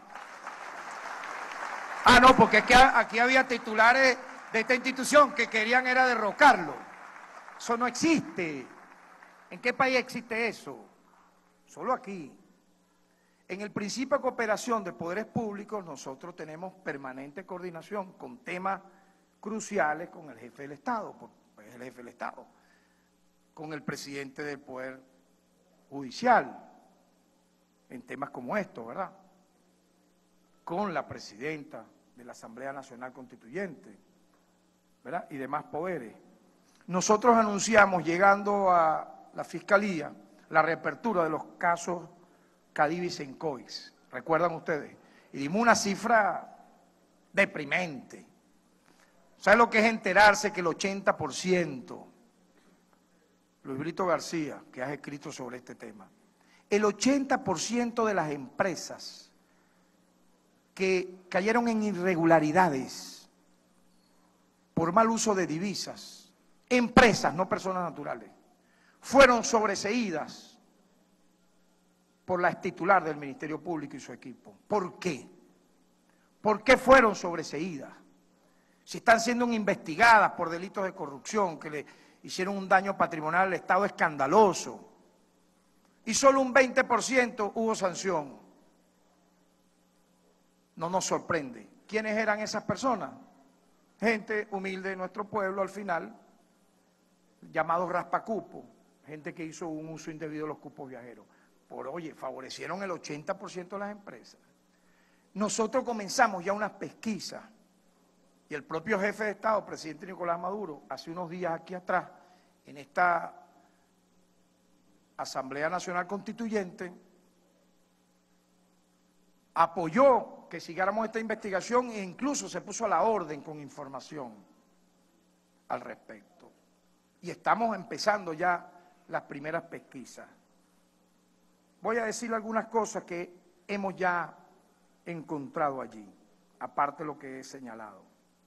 Ah, no, porque es que aquí había titulares de esta institución que querían era derrocarlo. Eso no existe. ¿En qué país existe eso? Solo aquí. En el principio de cooperación de poderes públicos nosotros tenemos permanente coordinación con temas cruciales con el jefe del Estado, porque es el jefe del Estado, con el presidente del Poder Judicial, en temas como estos, ¿verdad? Con la presidenta de la Asamblea Nacional Constituyente, ¿verdad? Y demás poderes. Nosotros anunciamos, llegando a la Fiscalía, la reapertura de los casos Cadivi y Sencoix, ¿recuerdan ustedes? Y dimos una cifra deprimente. ¿Sabe lo que es enterarse que el ochenta por ciento, Luis Brito García, que has escrito sobre este tema, el ochenta por ciento de las empresas que cayeron en irregularidades por mal uso de divisas, empresas, no personas naturales, fueron sobreseídas por la titular del Ministerio Público y su equipo? ¿Por qué? ¿Por qué fueron sobreseídas? Si están siendo investigadas por delitos de corrupción que le hicieron un daño patrimonial al Estado escandaloso, y solo un veinte por ciento hubo sanción. No nos sorprende. ¿Quiénes eran esas personas? Gente humilde de nuestro pueblo al final, llamados raspacupo, gente que hizo un uso indebido de los cupos viajeros. Por, oye, favorecieron el ochenta por ciento de las empresas. Nosotros comenzamos ya unas pesquisas, y el propio jefe de Estado, presidente Nicolás Maduro, hace unos días aquí atrás, en esta Asamblea Nacional Constituyente, apoyó que siguiéramos esta investigación e incluso se puso a la orden con información al respecto. Y estamos empezando ya las primeras pesquisas. Voy a decir algunas cosas que hemos ya encontrado allí. aparte de lo que he señalado.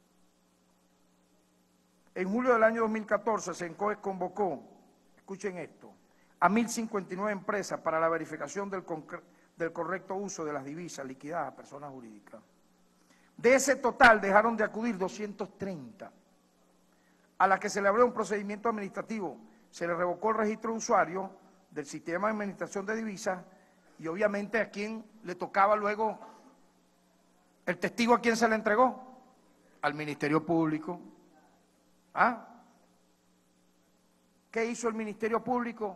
En julio del año dos mil catorce, Sencoex convocó, escuchen esto, a mil cincuenta y nueve empresas para la verificación del, del correcto uso de las divisas liquidadas a personas jurídicas. De ese total dejaron de acudir doscientos treinta, a las que se le abrió un procedimiento administrativo, se le revocó el registro de usuario del sistema de administración de divisas y obviamente a quien le tocaba luego, el testigo a quién se le entregó, al Ministerio Público. ¿Ah? ¿Qué hizo el Ministerio Público?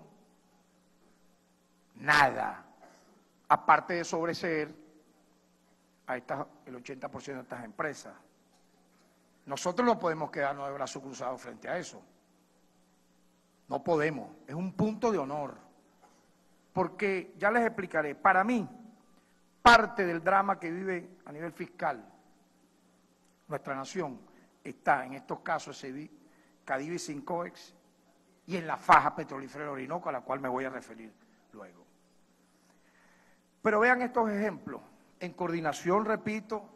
Nada, aparte de sobreseer a estas, el ochenta por ciento de estas empresas. Nosotros no podemos quedarnos de brazos cruzados frente a eso. No podemos, es un punto de honor. Porque, ya les explicaré, para mí, parte del drama que vive a nivel fiscal nuestra nación está en estos casos Cadivi y Sencoex y en la faja petrolífera del Orinoco, a la cual me voy a referir luego. Pero vean estos ejemplos, en coordinación, repito,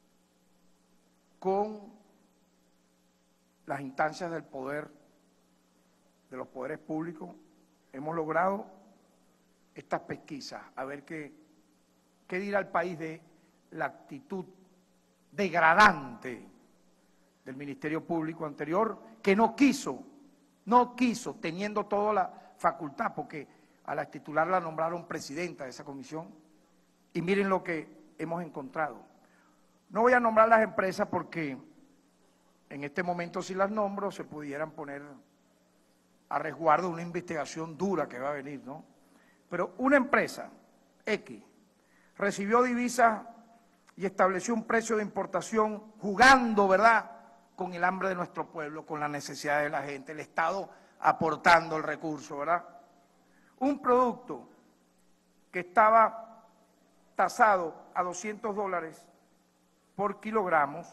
con las instancias del poder, de los poderes públicos, hemos logrado estas pesquisas, a ver qué, qué dirá el país de la actitud degradante del Ministerio Público anterior, que no quiso, no quiso, teniendo toda la facultad, porque a la titular la nombraron presidenta de esa comisión, y miren lo que hemos encontrado. No voy a nombrar las empresas porque en este momento si las nombro se pudieran poner a resguardo de una investigación dura que va a venir, ¿no? Pero una empresa, X, recibió divisas y estableció un precio de importación jugando, ¿verdad?, con el hambre de nuestro pueblo, con la necesidad de la gente, el Estado aportando el recurso, ¿verdad? Un producto que estaba tasado a doscientos dólares por kilogramos,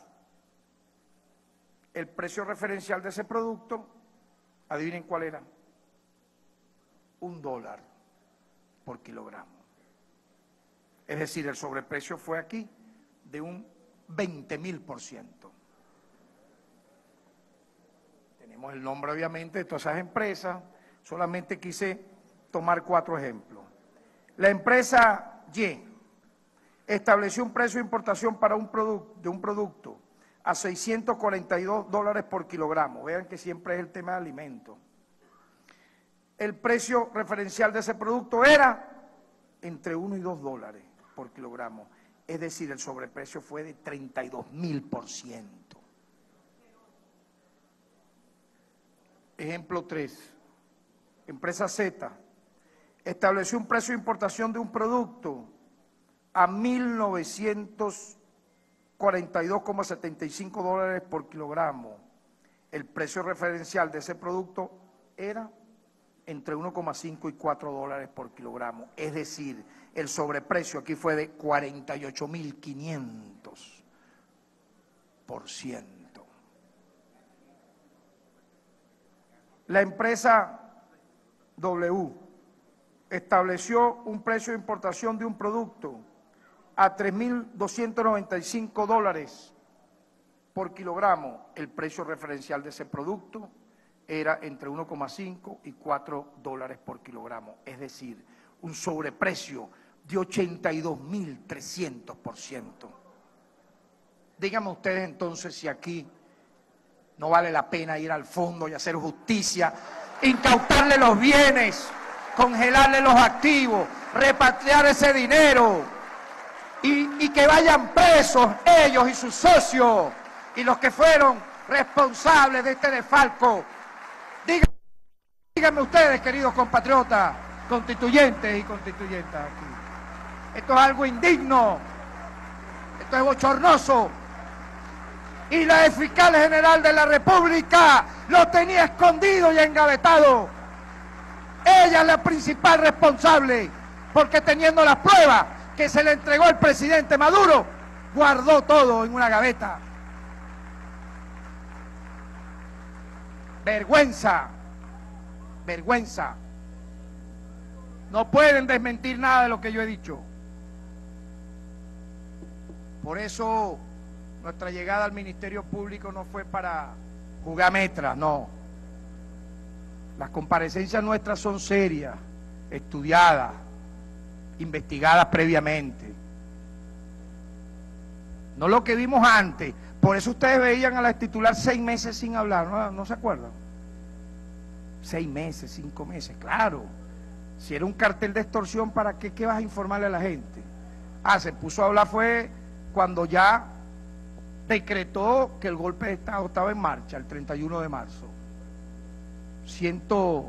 el precio referencial de ese producto, adivinen cuál era, un dólar por kilogramo. Es decir, el sobreprecio fue aquí de un veinte mil por ciento. Tenemos el nombre, obviamente, de todas esas empresas, solamente quise tomar cuatro ejemplos. La empresa Y estableció un precio de importación para un producto, de un producto a seiscientos cuarenta y dos dólares por kilogramo. Vean que siempre es el tema de alimentos. El precio referencial de ese producto era entre uno y dos dólares por kilogramo. Es decir, el sobreprecio fue de treinta y dos mil por ciento. Ejemplo tres. Empresa Z estableció un precio de importación de un producto a mil novecientos cuarenta y dos coma setenta y cinco dólares por kilogramo. El precio referencial de ese producto era entre uno coma cinco y cuatro dólares por kilogramo. Es decir, el sobreprecio aquí fue de cuarenta y ocho mil quinientos por ciento. La empresa W estableció un precio de importación de un producto a tres mil doscientos noventa y cinco dólares por kilogramo. El precio referencial de ese producto era entre uno coma cinco y cuatro dólares por kilogramo. Es decir, un sobreprecio de ochenta y dos mil trescientos por ciento. Díganme ustedes entonces si aquí no vale la pena ir al fondo y hacer justicia, incautarle los bienes, congelarle los activos, repatriar ese dinero y, y que vayan presos ellos y sus socios y los que fueron responsables de este desfalco. Díganme, díganme ustedes, queridos compatriotas, constituyentes y constituyentas aquí. Esto es algo indigno, esto es bochornoso. Y la fiscal general de la República lo tenía escondido y engavetado. Ella es la principal responsable, porque teniendo las pruebas que se le entregó el presidente Maduro, guardó todo en una gaveta. Vergüenza, vergüenza. No pueden desmentir nada de lo que yo he dicho. Por eso Nuestra llegada al Ministerio Público no fue para jugar metras, no. Las comparecencias nuestras son serias, estudiadas, investigadas previamente. No lo que vimos antes. Por eso ustedes veían a la titular seis meses sin hablar, ¿no, ¿No se acuerdan? Seis meses, cinco meses, claro. Si era un cartel de extorsión, ¿para qué, qué vas a informarle a la gente? Ah, se puso a hablar fue cuando ya decretó que el golpe de Estado estaba en marcha, el treinta y uno de marzo. Ciento,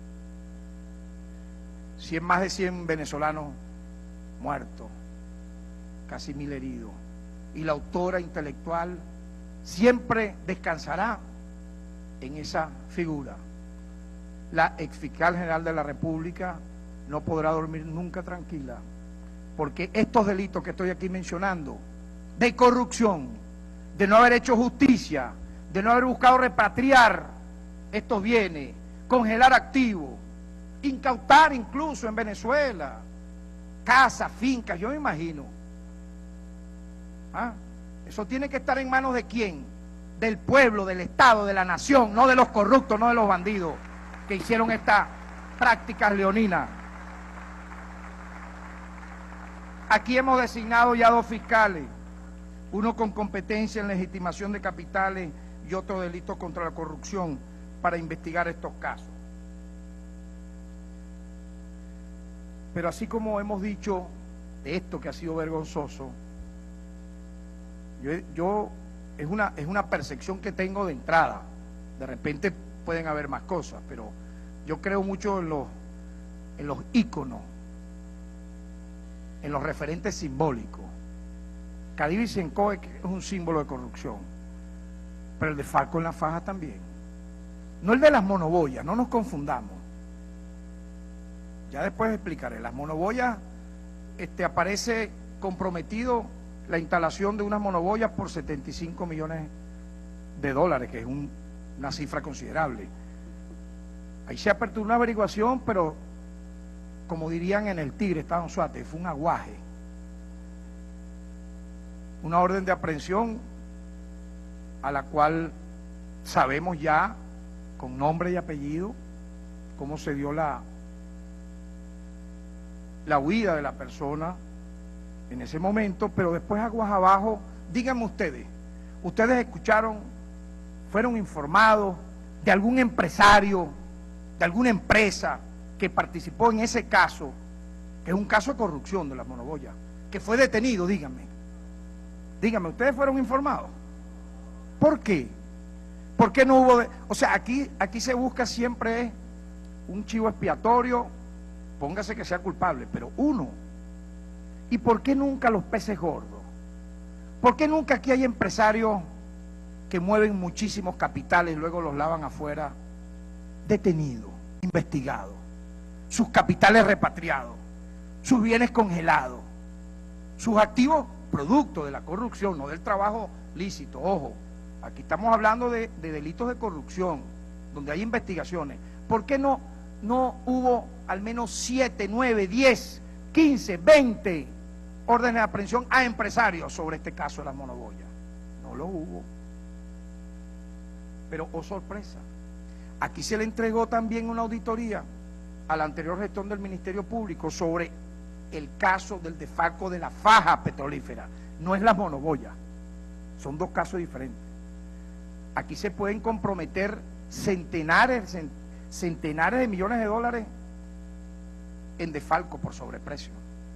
cien, más de cien venezolanos muertos, casi mil heridos. Y la autora intelectual siempre descansará en esa figura. La exfiscal general de la República no podrá dormir nunca tranquila, porque estos delitos que estoy aquí mencionando, de corrupción, de no haber hecho justicia, de no haber buscado repatriar estos bienes, congelar activos, incautar incluso en Venezuela, casas, fincas, yo me imagino. ¿Ah? Eso tiene que estar en manos de quién, del pueblo, del Estado, de la nación, no de los corruptos, no de los bandidos que hicieron estas prácticas leoninas. Aquí hemos designado ya dos fiscales, uno con competencia en legitimación de capitales y otro delito contra la corrupción, para investigar estos casos. Pero así como hemos dicho de esto que ha sido vergonzoso, yo, yo es una, es una percepción que tengo de entrada. De repente pueden haber más cosas, pero yo creo mucho en los, en los íconos, en los referentes simbólicos. Cadivi Sencoe es un símbolo de corrupción, pero el de Falco en la Faja también. No el de las monoboyas, no nos confundamos. Ya después explicaré. Las monoboyas, este, aparece comprometido la instalación de unas monoboyas por setenta y cinco millones de dólares, que es un, una cifra considerable. Ahí se aperturó una averiguación, pero como dirían en el Tigre, Estado Suárez, fue un aguaje. Una orden de aprehensión a la cual sabemos ya con nombre y apellido cómo se dio la, la huida de la persona en ese momento, pero después aguas abajo. Díganme ustedes, ustedes escucharon, fueron informados de algún empresario, de alguna empresa que participó en ese caso, que es un caso de corrupción de las monoboyas, que fue detenido. Díganme, díganme, ¿ustedes fueron informados? ¿Por qué? ¿Por qué no hubo? De... O sea, aquí, aquí se busca siempre un chivo expiatorio, póngase que sea culpable, pero uno. ¿Y por qué nunca los peces gordos? ¿Por qué nunca aquí hay empresarios que mueven muchísimos capitales y luego los lavan afuera, detenidos, investigados, sus capitales repatriados, sus bienes congelados, sus activos producto de la corrupción, no del trabajo lícito? Ojo, aquí estamos hablando de, de delitos de corrupción, donde hay investigaciones. ¿Por qué no, no hubo al menos siete, nueve, diez, quince, veinte órdenes de aprehensión a empresarios sobre este caso de las monoboyas? No lo hubo. Pero, oh sorpresa, aquí se le entregó también una auditoría a la anterior gestión del Ministerio Público sobre el caso del defalco de la faja petrolífera. No es la monoboya, son dos casos diferentes. Aquí se pueden comprometer centenares, centenares de millones de dólares en defalco por sobreprecio.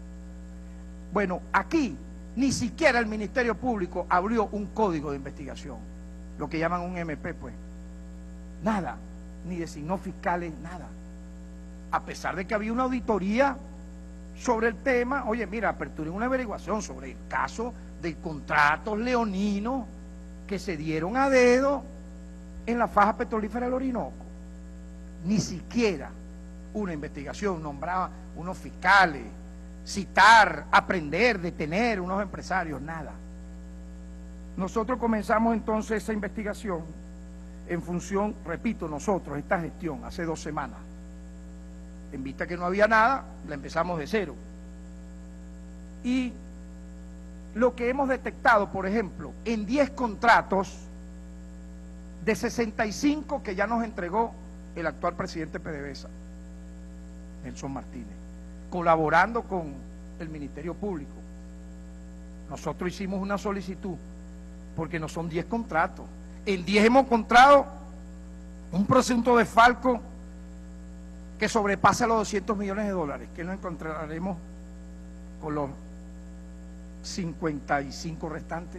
Bueno, aquí ni siquiera el Ministerio Público abrió un código de investigación, lo que llaman un M P, pues. Nada, ni designó fiscales, nada. A pesar de que había una auditoría sobre el tema. Oye, mira, aperturé una averiguación sobre el caso de contratos leoninos que se dieron a dedo en la faja petrolífera del Orinoco. Ni siquiera una investigación, nombraba unos fiscales, citar, aprender, detener unos empresarios, nada. Nosotros comenzamos entonces esa investigación en función, repito, nosotros, esta gestión, hace dos semanas. En vista que no había nada, la empezamos de cero. Y lo que hemos detectado, por ejemplo, en diez contratos de sesenta y cinco que ya nos entregó el actual presidente P D V S A, Nelson Martínez, colaborando con el Ministerio Público. Nosotros hicimos una solicitud porque no son diez contratos. En diez hemos encontrado un presunto desfalco que sobrepasa los doscientos millones de dólares, que nos encontraremos con los cincuenta y cinco restantes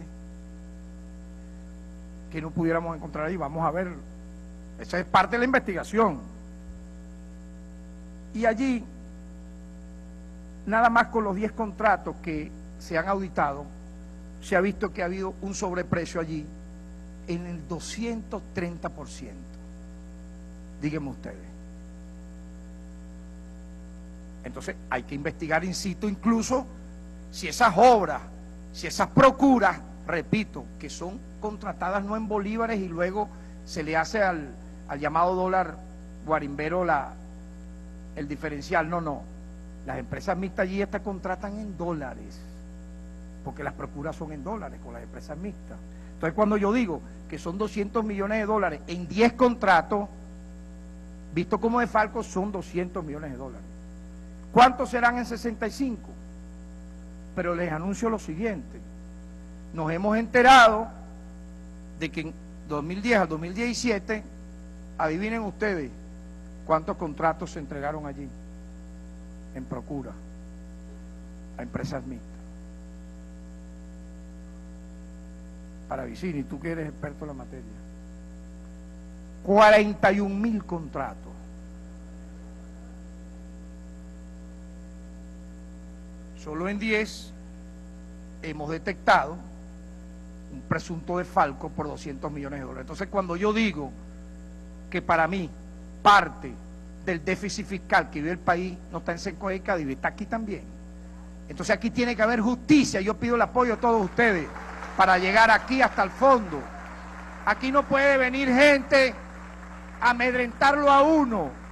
que no pudiéramos encontrar ahí. Vamos a ver, esa es parte de la investigación. Y allí, nada más con los diez contratos que se han auditado, se ha visto que ha habido un sobreprecio allí en el doscientos treinta por ciento. Díganme ustedes. Entonces hay que investigar in situ, incluso si esas obras, si esas procuras, repito, que son contratadas no en bolívares y luego se le hace al, al llamado dólar guarimbero la, el diferencial. No, no. Las empresas mixtas allí estas contratan en dólares, porque las procuras son en dólares con las empresas mixtas. Entonces cuando yo digo que son doscientos millones de dólares en diez contratos, visto como desfalco, son doscientos millones de dólares. ¿Cuántos serán en sesenta y cinco? Pero les anuncio lo siguiente. Nos hemos enterado de que en dos mil diez al dos mil diecisiete, adivinen ustedes cuántos contratos se entregaron allí en procura a empresas mixtas. Para Vicini, tú que eres experto en la materia, cuarenta y un mil contratos. Solo en diez hemos detectado un presunto desfalco por doscientos millones de dólares. Entonces, cuando yo digo que para mí parte del déficit fiscal que vive el país no está en Senco y Cadivi, está aquí también. Entonces, aquí tiene que haber justicia. Yo pido el apoyo de todos ustedes para llegar aquí hasta el fondo. Aquí no puede venir gente a amedrentarlo a uno.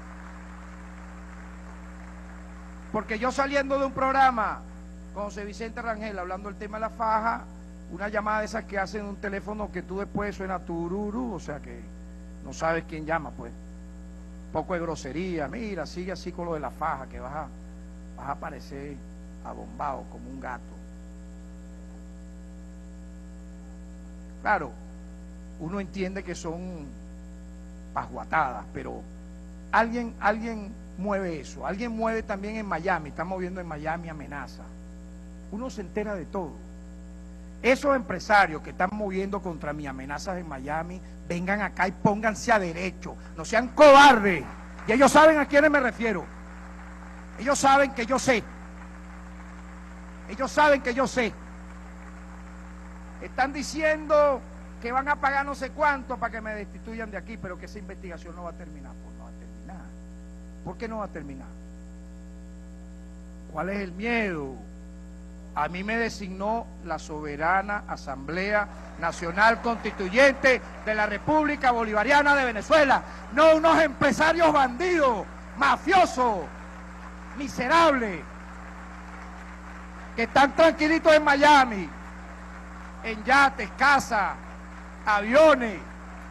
Porque yo saliendo de un programa con José Vicente Rangel hablando del tema de la faja, una llamada de esas que hacen un teléfono que tú después suena tururú, o sea que no sabes quién llama, pues. Poco de grosería, mira, sigue así con lo de la faja, que vas a, vas a parecer abombado como un gato. Claro, uno entiende que son pasguatadas, pero alguien, alguien mueve eso, alguien mueve también en Miami, está moviendo en Miami amenaza. Uno se entera de todo. Esos empresarios que están moviendo contra mí amenazas en Miami, vengan acá y pónganse a derecho, no sean cobardes. Y ellos saben a quiénes me refiero. Ellos saben que yo sé. Ellos saben que yo sé. Están diciendo que van a pagar no sé cuánto para que me destituyan de aquí, pero que esa investigación no va a terminar. Pues no va a terminar. ¿Por qué no va a terminar? ¿Cuál es el miedo? A mí me designó la soberana Asamblea Nacional Constituyente de la República Bolivariana de Venezuela, no unos empresarios bandidos, mafiosos, miserables, que están tranquilitos en Miami, en yates, casas, aviones.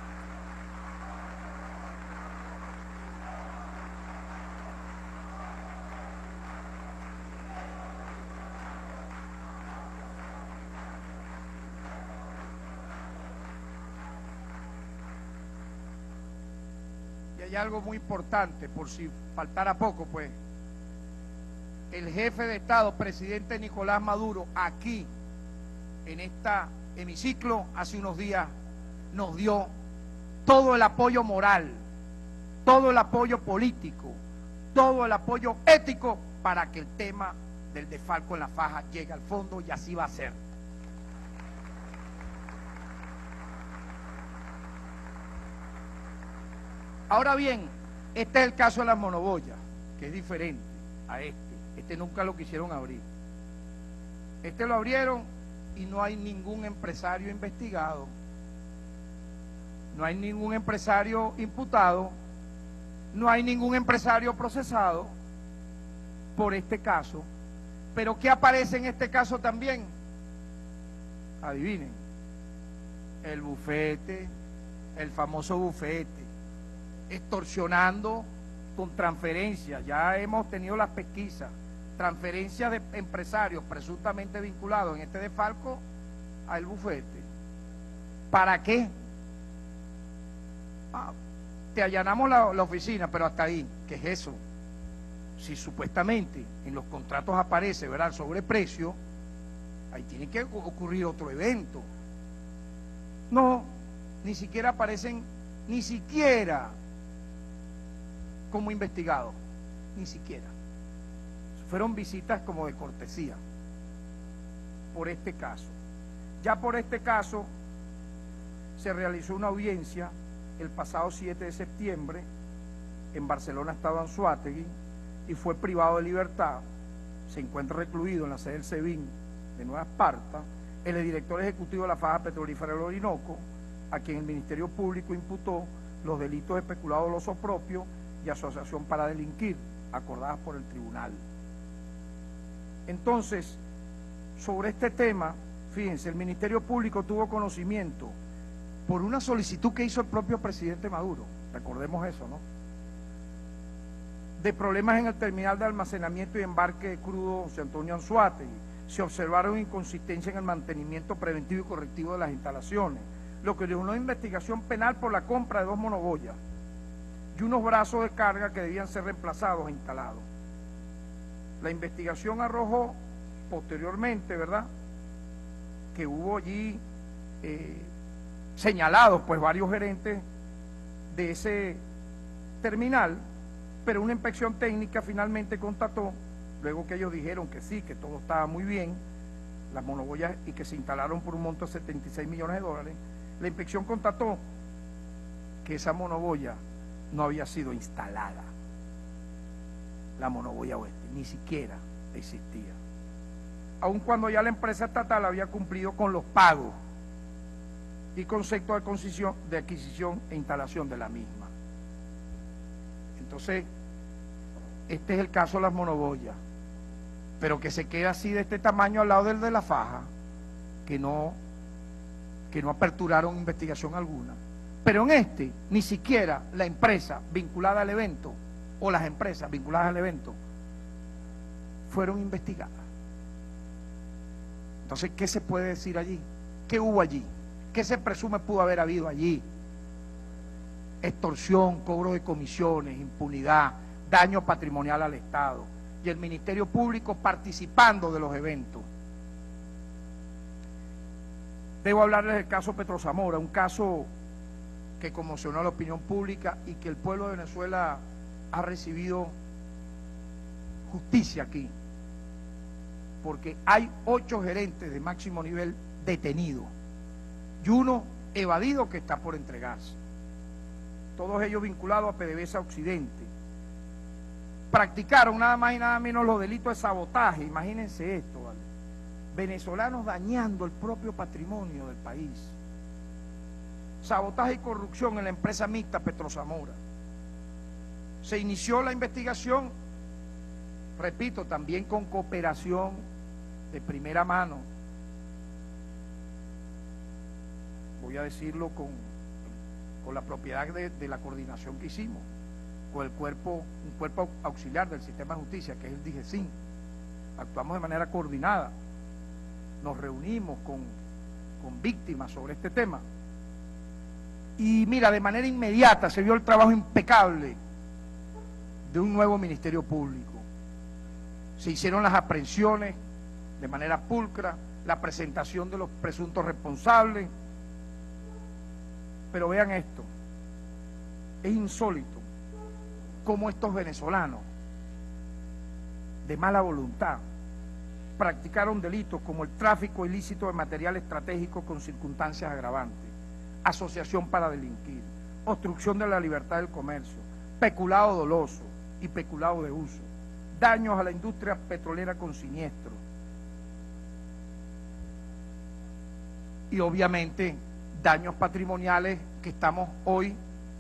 Y hay algo muy importante, por si faltara poco, pues. El jefe de Estado, presidente Nicolás Maduro, aquí, en este hemiciclo, hace unos días, nos dio todo el apoyo moral, todo el apoyo político, todo el apoyo ético para que el tema del desfalco en la faja llegue al fondo, y así va a ser. Ahora bien, este es el caso de las monoboyas, que es diferente a este. Este nunca lo quisieron abrir. Este lo abrieron y no hay ningún empresario investigado, no hay ningún empresario imputado, no hay ningún empresario procesado por este caso. Pero ¿qué aparece en este caso también? adivinen, el bufete, el famoso bufete, extorsionando con transferencias. Ya hemos tenido las pesquisas, transferencias de empresarios presuntamente vinculados en este desfalco al bufete. ¿Para qué? Ah, te allanamos la, la oficina, pero hasta ahí. ¿Qué es eso? Si supuestamente en los contratos aparece, ¿verdad?, el sobreprecio, ahí tiene que ocurrir otro evento. No, ni siquiera aparecen, ni siquiera como investigados, ni siquiera. Fueron visitas como de cortesía por este caso. Ya por este caso se realizó una audiencia el pasado siete de septiembre en Barcelona, estado Anzoátegui, y fue privado de libertad. Se encuentra recluido en la sede del SEBIN de Nueva Esparta el director ejecutivo de la faja petrolífera del Orinoco, a quien el Ministerio Público imputó los delitos de peculado doloso propio y asociación para delinquir, acordadas por el tribunal. Entonces, sobre este tema, fíjense, el Ministerio Público tuvo conocimiento por una solicitud que hizo el propio presidente Maduro, recordemos eso, ¿no?, de problemas en el terminal de almacenamiento y embarque de crudo José Antonio Anzoátegui. Se observaron inconsistencias en el mantenimiento preventivo y correctivo de las instalaciones, lo que dio una investigación penal por la compra de dos monoboyas y unos brazos de carga que debían ser reemplazados e instalados. La investigación arrojó posteriormente, ¿verdad?, que hubo allí eh, señalados pues varios gerentes de ese terminal, pero una inspección técnica finalmente constató, luego que ellos dijeron que sí, que todo estaba muy bien, las monoboyas, y que se instalaron por un monto de setenta y seis millones de dólares, la inspección constató que esa monoboya no había sido instalada, la monoboya oeste, ni siquiera existía, aun cuando ya la empresa estatal había cumplido con los pagos y concepto de adquisición, de adquisición e instalación de la misma. Entonces, este es el caso de las monoboyas, pero que se queda así de este tamaño al lado del de la faja, que no, que no aperturaron investigación alguna. Pero en este, ni siquiera la empresa vinculada al evento, o las empresas vinculadas al evento, fueron investigadas. Entonces, ¿qué se puede decir allí? ¿Qué hubo allí? ¿Qué se presume pudo haber habido allí? Extorsión, cobro de comisiones, impunidad, daño patrimonial al Estado, y el Ministerio Público participando de los eventos. Debo hablarles del caso Petrozamora, un caso que conmocionó a la opinión pública y que el pueblo de Venezuela ha recibido justicia aquí, porque hay ocho gerentes de máximo nivel detenidos y uno evadido que está por entregarse, todos ellos vinculados a PDVSA Occidente. Practicaron nada más y nada menos los delitos de sabotaje, imagínense esto, ¿vale? Venezolanos dañando el propio patrimonio del país. Sabotaje y corrupción en la empresa mixta Petrozamora. Se inició la investigación, repito, también con cooperación de primera mano, voy a decirlo con, con la propiedad de, de la coordinación que hicimos, con el cuerpo, un cuerpo auxiliar del sistema de justicia, que es el DIGESIN. Actuamos de manera coordinada, nos reunimos con, con víctimas sobre este tema, y mira, de manera inmediata se vio el trabajo impecable de un nuevo Ministerio Público. Se hicieron las aprehensiones de manera pulcra, la presentación de los presuntos responsables, pero vean esto, es insólito cómo estos venezolanos de mala voluntad practicaron delitos como el tráfico ilícito de material estratégico con circunstancias agravantes, asociación para delinquir, obstrucción de la libertad del comercio, peculado doloso y peculado de uso, daños a la industria petrolera con siniestro, y obviamente daños patrimoniales que estamos hoy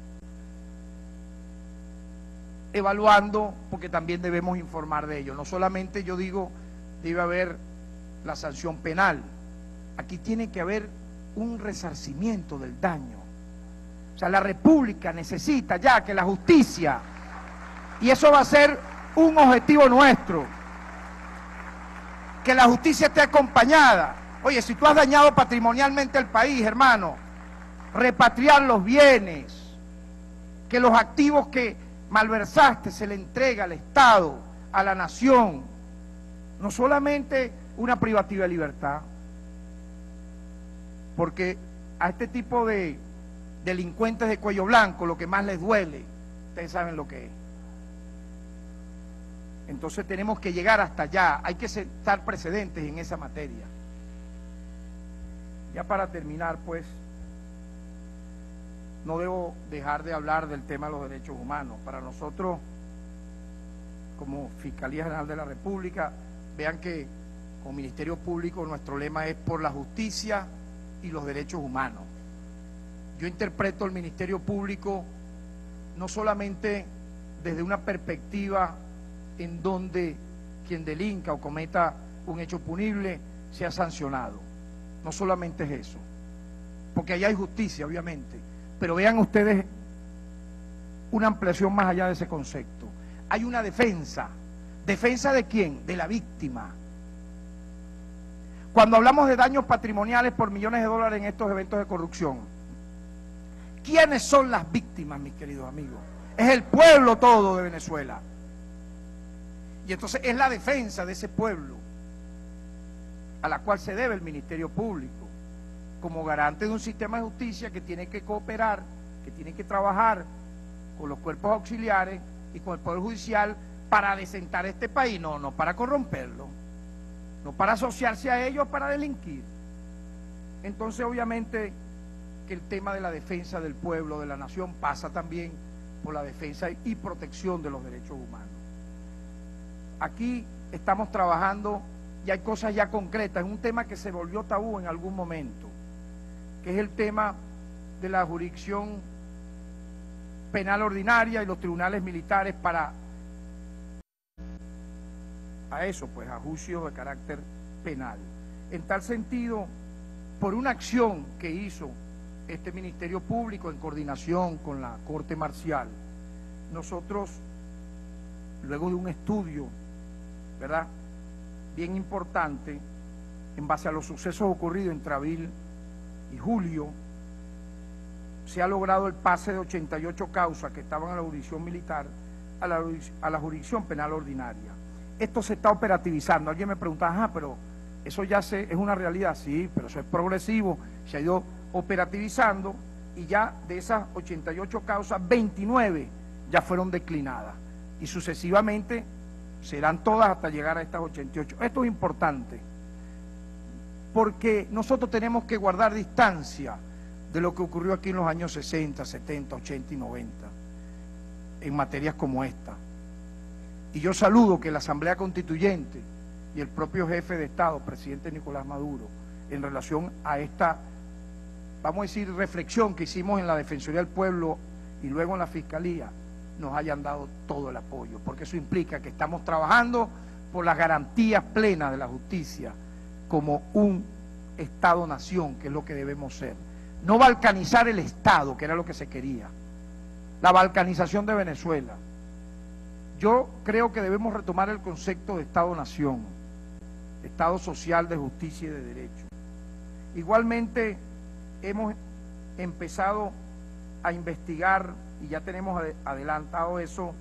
evaluando, porque también debemos informar de ello. No solamente, yo digo, debe haber la sanción penal, aquí tiene que haber un resarcimiento del daño. O sea, la República necesita ya que la justicia, y eso va a ser un objetivo nuestro, que la justicia esté acompañada. Oye, si tú has dañado patrimonialmente el país, hermano, repatriar los bienes, que los activos que malversaste se le entrega al Estado, a la nación, no solamente una privativa de libertad, porque a este tipo de delincuentes de cuello blanco lo que más les duele, ustedes saben lo que es. Entonces tenemos que llegar hasta allá, hay que sentar precedentes en esa materia. Ya para terminar, pues, no debo dejar de hablar del tema de los derechos humanos. Para nosotros, como Fiscalía General de la República, vean que como Ministerio Público nuestro lema es por la justicia y los derechos humanos. Yo interpreto el Ministerio Público no solamente desde una perspectiva en donde quien delinca o cometa un hecho punible sea sancionado. No solamente es eso, porque allá hay justicia, obviamente, pero vean ustedes una ampliación más allá de ese concepto. Hay una defensa. ¿Defensa de quién? De la víctima. Cuando hablamos de daños patrimoniales por millones de dólares en estos eventos de corrupción, ¿quiénes son las víctimas, mis queridos amigos? Es el pueblo todo de Venezuela. Y entonces es la defensa de ese pueblo a la cual se debe el Ministerio Público, como garante de un sistema de justicia que tiene que cooperar, que tiene que trabajar con los cuerpos auxiliares y con el Poder Judicial para adecentar este país, no, no para corromperlo, no para asociarse a ellos para delinquir. Entonces, obviamente, que el tema de la defensa del pueblo, de la nación, pasa también por la defensa y protección de los derechos humanos. Aquí estamos trabajando y hay cosas ya concretas, es un tema que se volvió tabú en algún momento, que es el tema de la jurisdicción penal ordinaria y los tribunales militares para a eso, pues, a juicios de carácter penal. En tal sentido, por una acción que hizo este Ministerio Público en coordinación con la Corte Marcial, nosotros, luego de un estudio, ¿verdad?, bien importante, en base a los sucesos ocurridos entre abril y julio, se ha logrado el pase de ochenta y ocho causas que estaban en la jurisdicción militar a la, a la jurisdicción penal ordinaria. Esto se está operativizando. Alguien me pregunta, ajá, pero eso ya se, es una realidad. Sí, pero eso es progresivo, se ha ido operativizando y ya de esas ochenta y ocho causas, veintinueve ya fueron declinadas y sucesivamente serán todas hasta llegar a estas ochenta y ocho. Esto es importante porque nosotros tenemos que guardar distancia de lo que ocurrió aquí en los años sesenta, setenta, ochenta y noventa en materias como esta. Y yo saludo que la Asamblea Constituyente y el propio jefe de Estado, presidente Nicolás Maduro, en relación a esta, vamos a decir, reflexión que hicimos en la Defensoría del Pueblo y luego en la Fiscalía, nos hayan dado todo el apoyo, porque eso implica que estamos trabajando por las garantías plenas de la justicia como un Estado-nación, que es lo que debemos ser. No balcanizar el Estado, que era lo que se quería, la balcanización de Venezuela. Yo creo que debemos retomar el concepto de Estado-nación, Estado social de justicia y de derecho. Igualmente hemos empezado a investigar, y ya tenemos adelantado eso,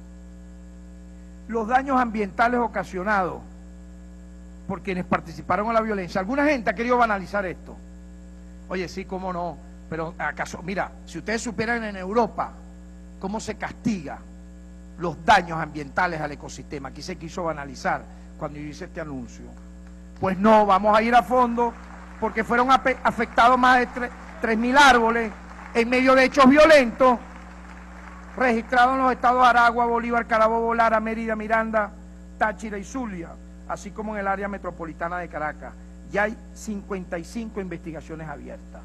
los daños ambientales ocasionados por quienes participaron en la violencia. Alguna gente ha querido banalizar esto. Oye, sí, cómo no, pero acaso, mira, si ustedes supieran en Europa cómo se castiga los daños ambientales al ecosistema, aquí se quiso banalizar cuando yo hice este anuncio. Pues no, vamos a ir a fondo, porque fueron afectados más de tres mil árboles en medio de hechos violentos, registrados en los estados de Aragua, Bolívar, Carabobo, Lara, Mérida, Miranda, Táchira y Zulia, así como en el área metropolitana de Caracas. Ya hay cincuenta y cinco investigaciones abiertas,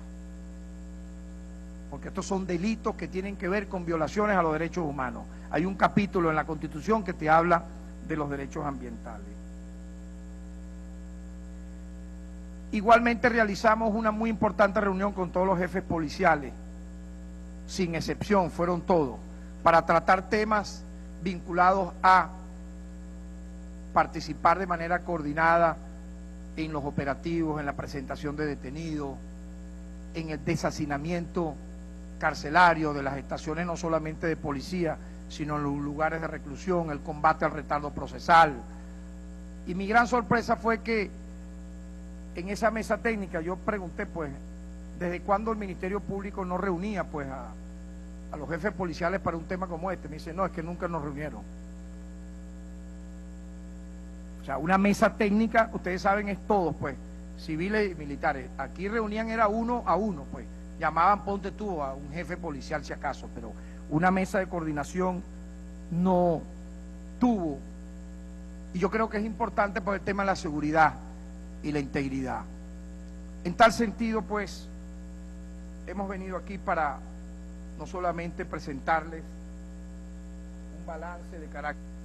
porque estos son delitos que tienen que ver con violaciones a los derechos humanos. Hay un capítulo en la Constitución que te habla de los derechos ambientales. Igualmente realizamos una muy importante reunión con todos los jefes policiales, sin excepción, fueron todos, para tratar temas vinculados a participar de manera coordinada en los operativos, en la presentación de detenidos, en el deshacinamiento carcelario de las estaciones no solamente de policía, sino en los lugares de reclusión, el combate al retardo procesal. Y mi gran sorpresa fue que en esa mesa técnica yo pregunté, pues, ¿desde cuándo el Ministerio Público no reunía, pues, a, a los jefes policiales para un tema como este? Me dice, no, es que nunca nos reunieron. O sea, una mesa técnica, ustedes saben, es todos, pues, civiles y militares. Aquí reunían era uno a uno, pues, llamaban, ponte tú, a un jefe policial si acaso, pero una mesa de coordinación no tuvo. Y yo creo que es importante por el tema de la seguridad y la integridad. En tal sentido, pues, hemos venido aquí para no solamente presentarles un balance de carácter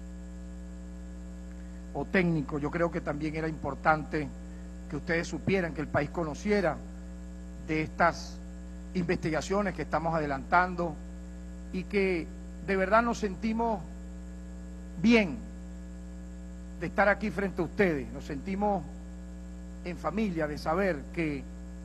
o técnico, yo creo que también era importante que ustedes supieran, que el país conociera de estas investigaciones que estamos adelantando y que de verdad nos sentimos bien de estar aquí frente a ustedes, nos sentimos en familia de saber que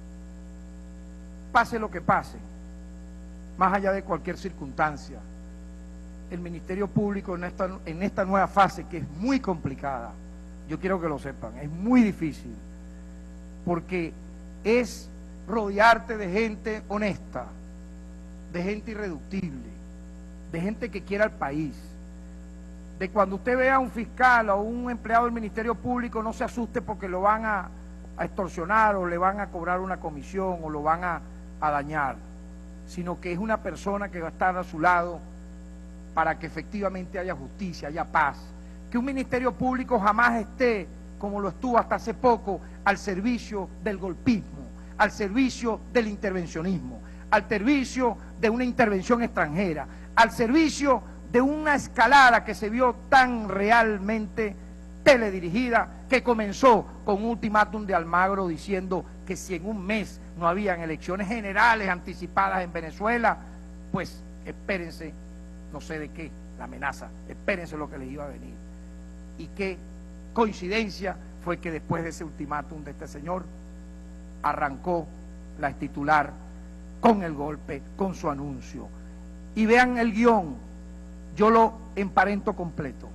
pase lo que pase, más allá de cualquier circunstancia, el Ministerio Público en esta, en esta nueva fase, que es muy complicada, yo quiero que lo sepan, es muy difícil, porque es rodearte de gente honesta, de gente irreductible, de gente que quiera el país, de cuando usted vea a un fiscal o un empleado del Ministerio Público, no se asuste porque lo van a, a extorsionar o le van a cobrar una comisión o lo van a, a dañar, sino que es una persona que va a estar a su lado para que efectivamente haya justicia, haya paz, que un Ministerio Público jamás esté, como lo estuvo hasta hace poco, al servicio del golpismo, al servicio del intervencionismo, al servicio de una intervención extranjera, al servicio de una escalada que se vio tan realmente teledirigida, que comenzó con un ultimátum de Almagro diciendo que si en un mes no habían elecciones generales anticipadas en Venezuela, pues espérense, no sé de qué, la amenaza, espérense lo que les iba a venir. Y qué coincidencia fue que después de ese ultimátum de este señor, arrancó la titular con el golpe, con su anuncio. Y vean el guión, yo lo emparento completo.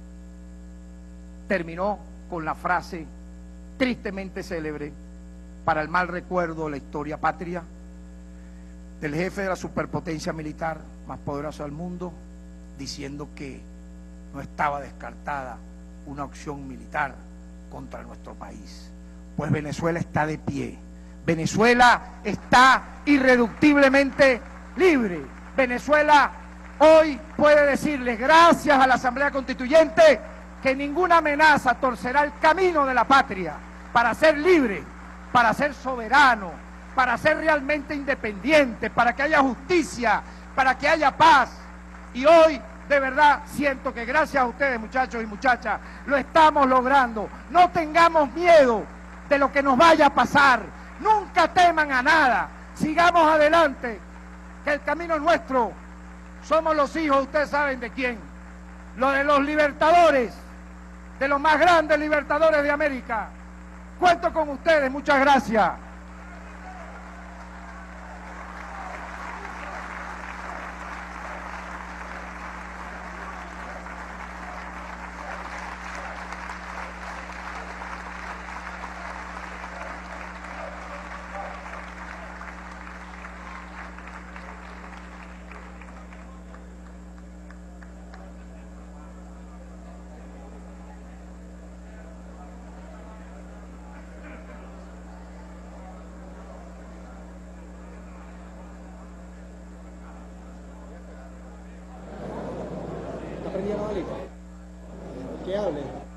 Terminó con la frase tristemente célebre, para el mal recuerdo de la historia patria, del jefe de la superpotencia militar más poderosa del mundo, diciendo que no estaba descartada una opción militar contra nuestro país. Pues Venezuela está de pie. Venezuela está irreductiblemente libre. Venezuela hoy puede decirles, gracias a la Asamblea Constituyente, que ninguna amenaza torcerá el camino de la patria para ser libre, para ser soberano, para ser realmente independiente, para que haya justicia, para que haya paz. Y hoy, de verdad, siento que gracias a ustedes, muchachos y muchachas, lo estamos logrando. No tengamos miedo de lo que nos vaya a pasar. Nunca teman a nada. Sigamos adelante, que el camino es nuestro. Somos los hijos, ustedes saben de quién. Lo de los libertadores, de los más grandes libertadores de América. Cuento con ustedes, muchas gracias. Que hable.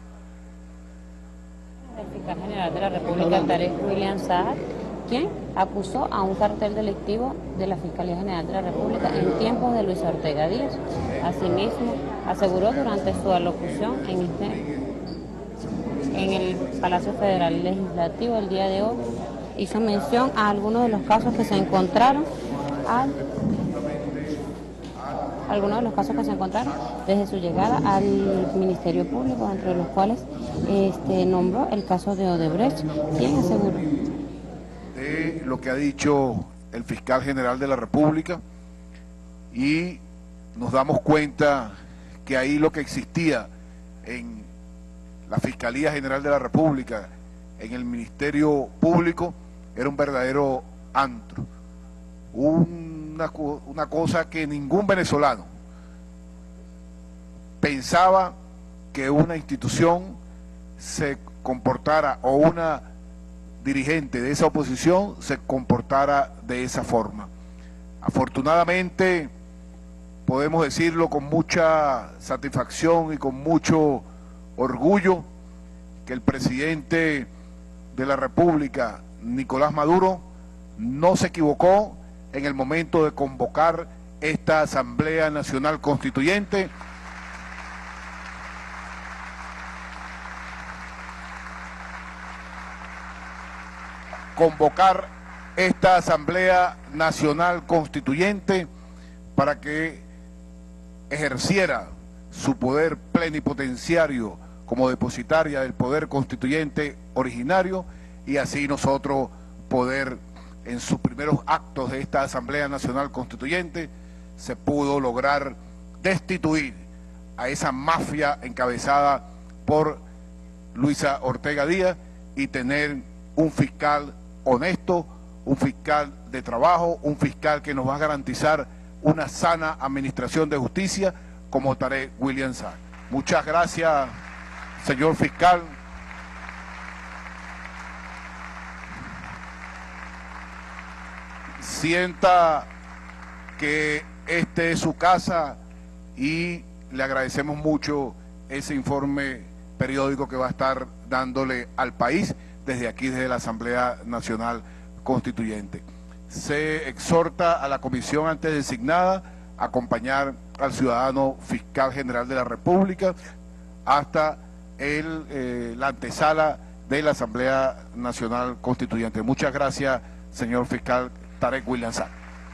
El fiscal general de la República, Tarek William Saad, quien acusó a un cartel delictivo de la Fiscalía General de la República en tiempos de Luis Ortega Díaz. Asimismo, aseguró durante su alocución en este en el Palacio Federal Legislativo el día de hoy hizo mención a algunos de los casos que se encontraron al algunos de los casos que se encontraron desde su llegada al Ministerio Público, entre los cuales este, nombró el caso de Odebrecht, quien aseguró de lo que ha dicho el fiscal general de la República, y nos damos cuenta que ahí lo que existía en la Fiscalía General de la República, en el Ministerio Público, era un verdadero antro, una, una cosa que ningún venezolano pensaba que una institución se comportara, o una dirigente de esa oposición se comportara de esa forma. Afortunadamente, podemos decirlo con mucha satisfacción y con mucho orgullo, que el presidente de la República, Nicolás Maduro, no se equivocó en el momento de convocar esta Asamblea Nacional Constituyente. Convocar esta Asamblea Nacional Constituyente para que ejerciera su poder plenipotenciario como depositaria del poder constituyente originario, y así nosotros poder, en sus primeros actos de esta Asamblea Nacional Constituyente, se pudo lograr destituir a esa mafia encabezada por Luisa Ortega Díaz y tener un fiscal honesto, un fiscal de trabajo, un fiscal que nos va a garantizar una sana administración de justicia como Tarek William Saab. Muchas gracias, señor fiscal. Sienta que este es su casa y le agradecemos mucho ese informe periódico que va a estar dándole al país desde aquí, desde la Asamblea Nacional Constituyente. Se exhorta a la comisión antes designada a acompañar al ciudadano fiscal general de la República hasta el, eh, la antesala de la Asamblea Nacional Constituyente. Muchas gracias, señor fiscal Tarek William Saab.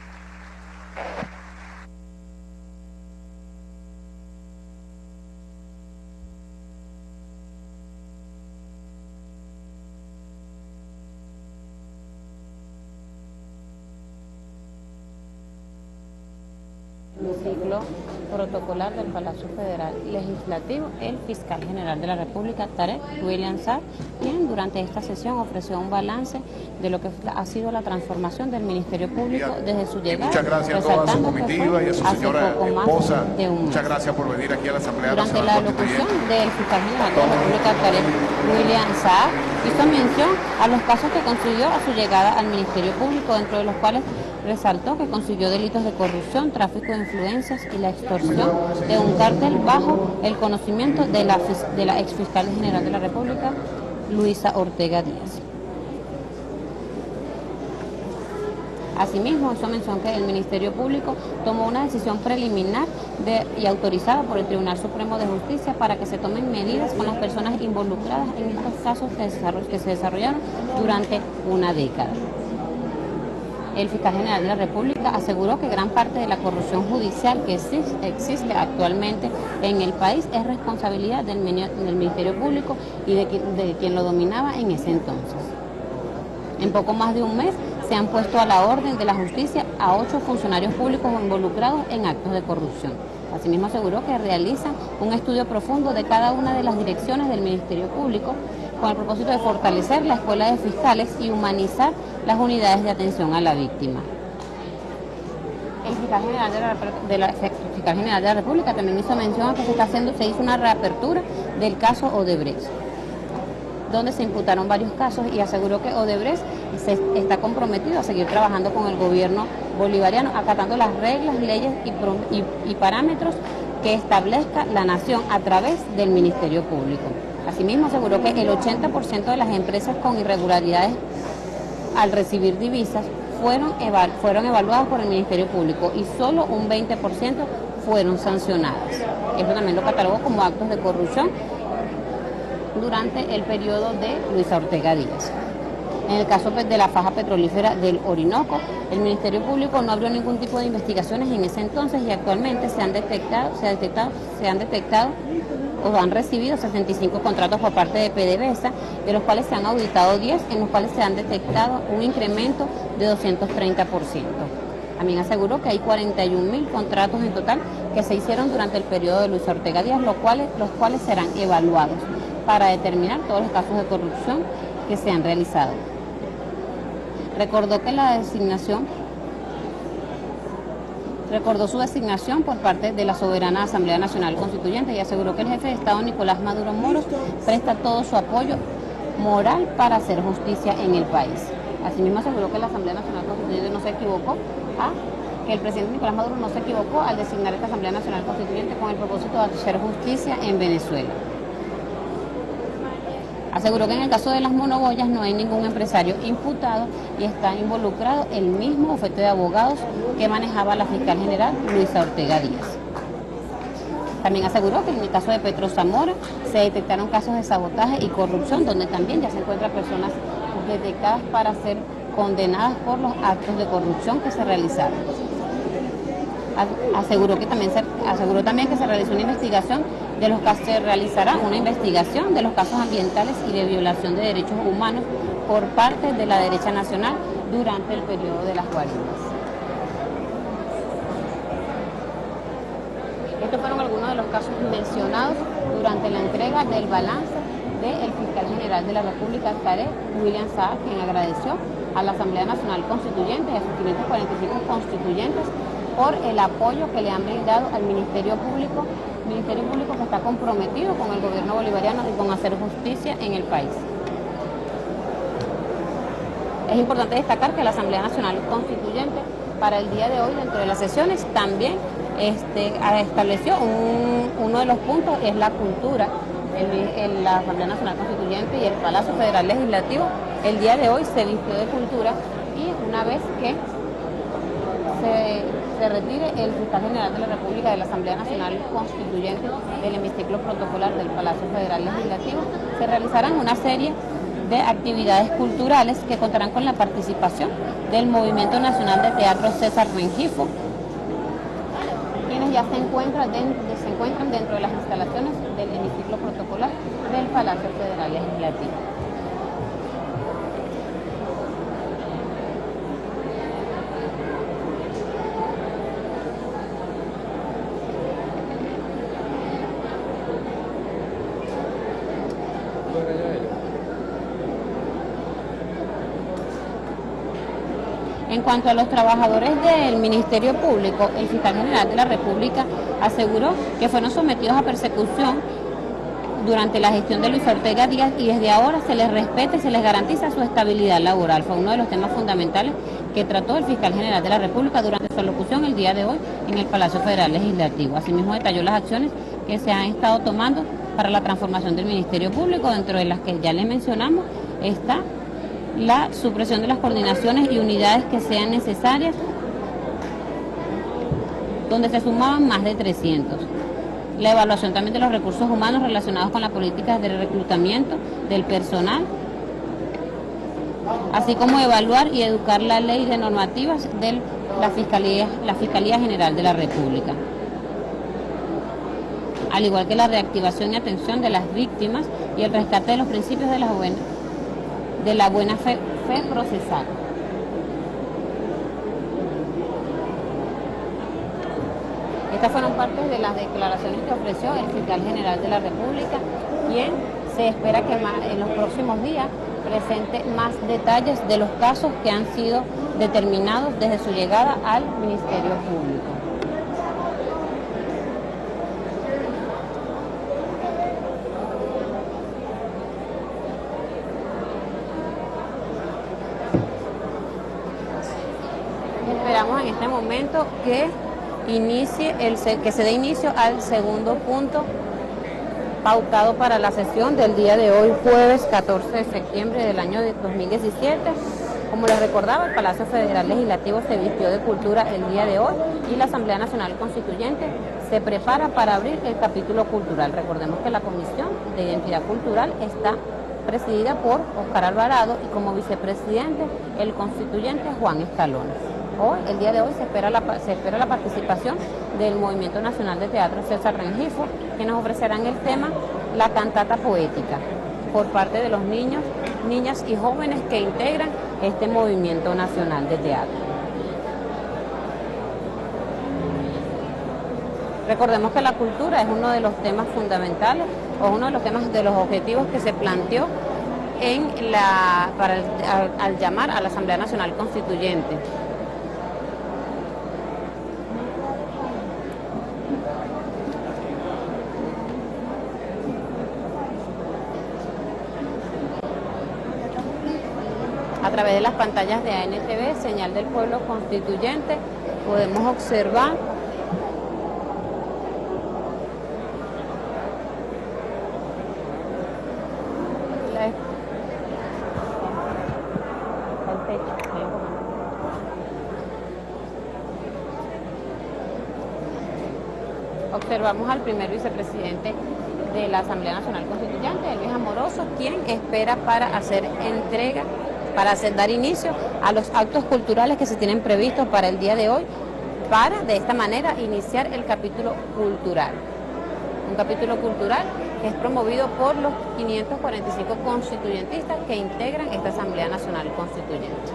Ciclo protocolar del Palacio Federal Legislativo, el fiscal general de la República, Tarek William Saab, quien durante esta sesión ofreció un balance de lo que ha sido la transformación del Ministerio Público desde su llegada. Muchas gracias a toda su comitiva y a su señora esposa. Muchas gracias por venir aquí a la Asamblea Nacional Constituyente. Durante la locución del fiscal general de la República, Tarek William Saab, hizo mención a los casos que consiguió a su llegada al Ministerio Público, dentro de los cuales resaltó que consiguió delitos de corrupción, tráfico de influencias y la extorsión de un cártel bajo el conocimiento de la, de la exfiscal general de la República, Luisa Ortega Díaz. Asimismo, hizo mención que el Ministerio Público tomó una decisión preliminar de, y autorizada por el Tribunal Supremo de Justicia para que se tomen medidas con las personas involucradas en estos casos que se, que se desarrollaron durante una década. El fiscal general de la República aseguró que gran parte de la corrupción judicial que existe actualmente en el país es responsabilidad del Ministerio Público y de quien, de quien lo dominaba en ese entonces. En poco más de un mes se han puesto a la orden de la justicia a ocho funcionarios públicos involucrados en actos de corrupción. Asimismo aseguró que realizan un estudio profundo de cada una de las direcciones del Ministerio Público con el propósito de fortalecer la escuela de fiscales y humanizar las unidades de atención a la víctima. El fiscal general de la, de la, fiscal general de la República también hizo mención a que se, está haciendo, se hizo una reapertura del caso Odebrecht, donde se imputaron varios casos, y aseguró que Odebrecht se está comprometido a seguir trabajando con el gobierno bolivariano, acatando las reglas, leyes y, y, y parámetros que establezca la nación a través del Ministerio Público. Asimismo aseguró que el ochenta por ciento de las empresas con irregularidades al recibir divisas fueron, eval fueron evaluadas por el Ministerio Público y solo un veinte por ciento fueron sancionadas. Esto también lo catalogó como actos de corrupción durante el periodo de Luisa Ortega Díaz. En el caso de la faja petrolífera del Orinoco, el Ministerio Público no abrió ningún tipo de investigaciones en ese entonces y actualmente se han detectado, se han detectado, se han detectado o han recibido sesenta y cinco contratos por parte de PDVSA, de los cuales se han auditado diez, en los cuales se han detectado un incremento de doscientos treinta por ciento. También aseguró que hay cuarenta y un mil contratos en total que se hicieron durante el periodo de Luisa Ortega Díaz, los cuales, los cuales serán evaluados para determinar todos los casos de corrupción que se han realizado. Recordó que la designación, recordó su designación por parte de la soberana Asamblea Nacional Constituyente y aseguró que el jefe de Estado Nicolás Maduro Moros presta todo su apoyo moral para hacer justicia en el país. Asimismo aseguró que la Asamblea Nacional Constituyente no se equivocó, ¿ah? que el presidente Nicolás Maduro no se equivocó al designar esta Asamblea Nacional Constituyente con el propósito de hacer justicia en Venezuela. Aseguró que en el caso de las monoboyas no hay ningún empresario imputado y está involucrado el mismo bufete de abogados que manejaba la fiscal general Luisa Ortega Díaz. También aseguró que en el caso de Petro Zamora se detectaron casos de sabotaje y corrupción, donde también ya se encuentran personas detectadas para ser condenadas por los actos de corrupción que se realizaron. Aseguró que también se, aseguró también que se realizó una investigación de los casos, se realizará una investigación de los casos ambientales y de violación de derechos humanos por parte de la derecha nacional durante el periodo de las guaridas. Estos fueron algunos de los casos mencionados durante la entrega del balance del fiscal general de la República, Tarek William Saab, quien agradeció a la Asamblea Nacional Constituyente y a sus quinientos cuarenta y cinco constituyentes por el apoyo que le han brindado al Ministerio Público, Ministerio Público que está comprometido con el gobierno bolivariano y con hacer justicia en el país. Es importante destacar que la Asamblea Nacional Constituyente para el día de hoy, dentro de las sesiones, también este, estableció un, uno de los puntos, es la cultura. El, el, la Asamblea Nacional Constituyente y el Palacio Federal Legislativo el día de hoy se vistió de cultura y una vez que se, se retire el fiscal general de la República de la Asamblea Nacional Constituyente del hemiciclo protocolar del Palacio Federal Legislativo, se realizarán una serie de actividades culturales que contarán con la participación del Movimiento Nacional de Teatro César Rengifo, quienes ya se encuentran, dentro, se encuentran dentro de las instalaciones del hemiciclo protocolar del Palacio Federal Legislativo. En cuanto a los trabajadores del Ministerio Público, el fiscal general de la República aseguró que fueron sometidos a persecución durante la gestión de Luis Ortega Díaz y desde ahora se les respeta y se les garantiza su estabilidad laboral. Fue uno de los temas fundamentales que trató el fiscal general de la República durante su alocución el día de hoy en el Palacio Federal Legislativo. Asimismo detalló las acciones que se han estado tomando para la transformación del Ministerio Público, dentro de las que ya les mencionamos está la supresión de las coordinaciones y unidades que sean necesarias, donde se sumaban más de trescientos. La evaluación también de los recursos humanos relacionados con las políticas de reclutamiento del personal, así como evaluar y educar la ley de normativas de la Fiscalía, la Fiscalía General de la República, al igual que la reactivación y atención de las víctimas y el rescate de los principios de la buena de la buena fe, fe procesal. Estas fueron parte de las declaraciones que ofreció el fiscal general de la República, quien se espera que más, en los próximos días presente más detalles de los casos que han sido determinados desde su llegada al Ministerio Público. Esperamos en este momento que inicie el que se dé inicio al segundo punto pautado para la sesión del día de hoy, jueves catorce de septiembre del año dos mil diecisiete, Como les recordaba, el Palacio Federal Legislativo se vistió de cultura el día de hoy y la Asamblea Nacional Constituyente se prepara para abrir el capítulo cultural. Recordemos que la Comisión de Identidad Cultural está presidida por Óscar Alvarado y como vicepresidente el constituyente Juan Escalones. Hoy, el día de hoy, se espera, la, se espera la participación del Movimiento Nacional de Teatro César Rengifo, que nos ofrecerán el tema La Cantata Poética, por parte de los niños, niñas y jóvenes que integran este Movimiento Nacional de Teatro. Recordemos que la cultura es uno de los temas fundamentales o uno de los temas de los objetivos que se planteó en la, para el, al, al llamar a la Asamblea Nacional Constituyente. A través de las pantallas de A N T V, Señal del Pueblo Constituyente, podemos observar la, el techo. Observamos al primer vicepresidente de la Asamblea Nacional Constituyente, Luis Amoroso, quien espera para hacer entrega para hacer, dar inicio a los actos culturales que se tienen previstos para el día de hoy, para de esta manera iniciar el capítulo cultural. Un capítulo cultural que es promovido por los quinientos cuarenta y cinco constituyentistas que integran esta Asamblea Nacional Constituyente.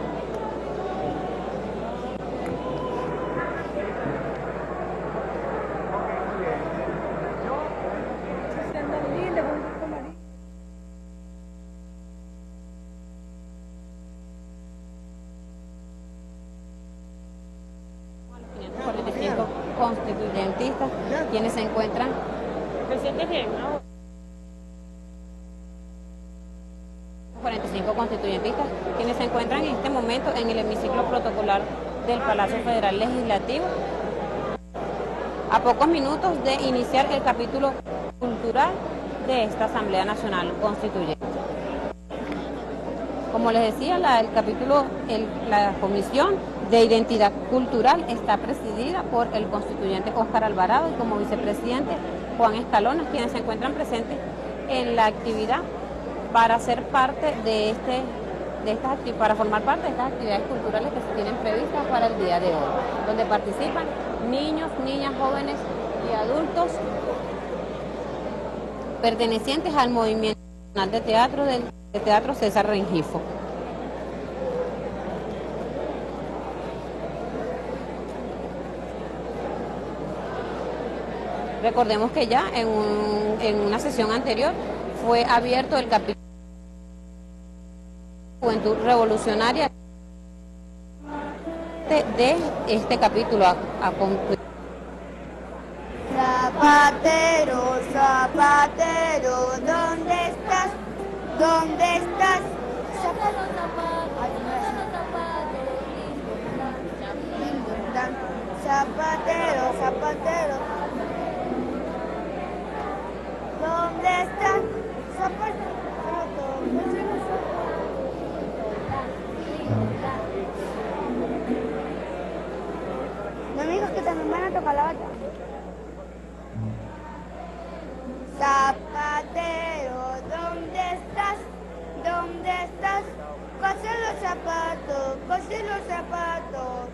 Constituyentistas, quienes se encuentran, ¿te sientes bien, no? cuarenta y cinco constituyentistas, quienes se encuentran en este momento en el hemiciclo protocolar del Palacio Federal Legislativo, a pocos minutos de iniciar el capítulo cultural de esta Asamblea Nacional Constituyente. Como les decía, la, el capítulo, el, la Comisión de Identidad Cultural está presidida por el constituyente Óscar Alvarado y como vicepresidente Juan Escalones, quienes se encuentran presentes en la actividad para ser parte de este, de estas para formar parte de estas actividades culturales que se tienen previstas para el día de hoy, donde participan niños, niñas, jóvenes y adultos pertenecientes al Movimiento Nacional de Teatro del de Teatro César Rengifo. Recordemos que ya en, un, en una sesión anterior fue abierto el capítulo Juventud Revolucionaria de, de este capítulo a, a Zapatero, zapatero, ¿dónde estás? ¿Dónde estás? Zapato, zapato, zapatero, zapatero. ¿Dónde estás? Zapato, no, amigos, que también van a tocar la bata. Zapatero, ¿dónde estás? ¿Dónde estás? Cose los zapatos, cose los zapatos.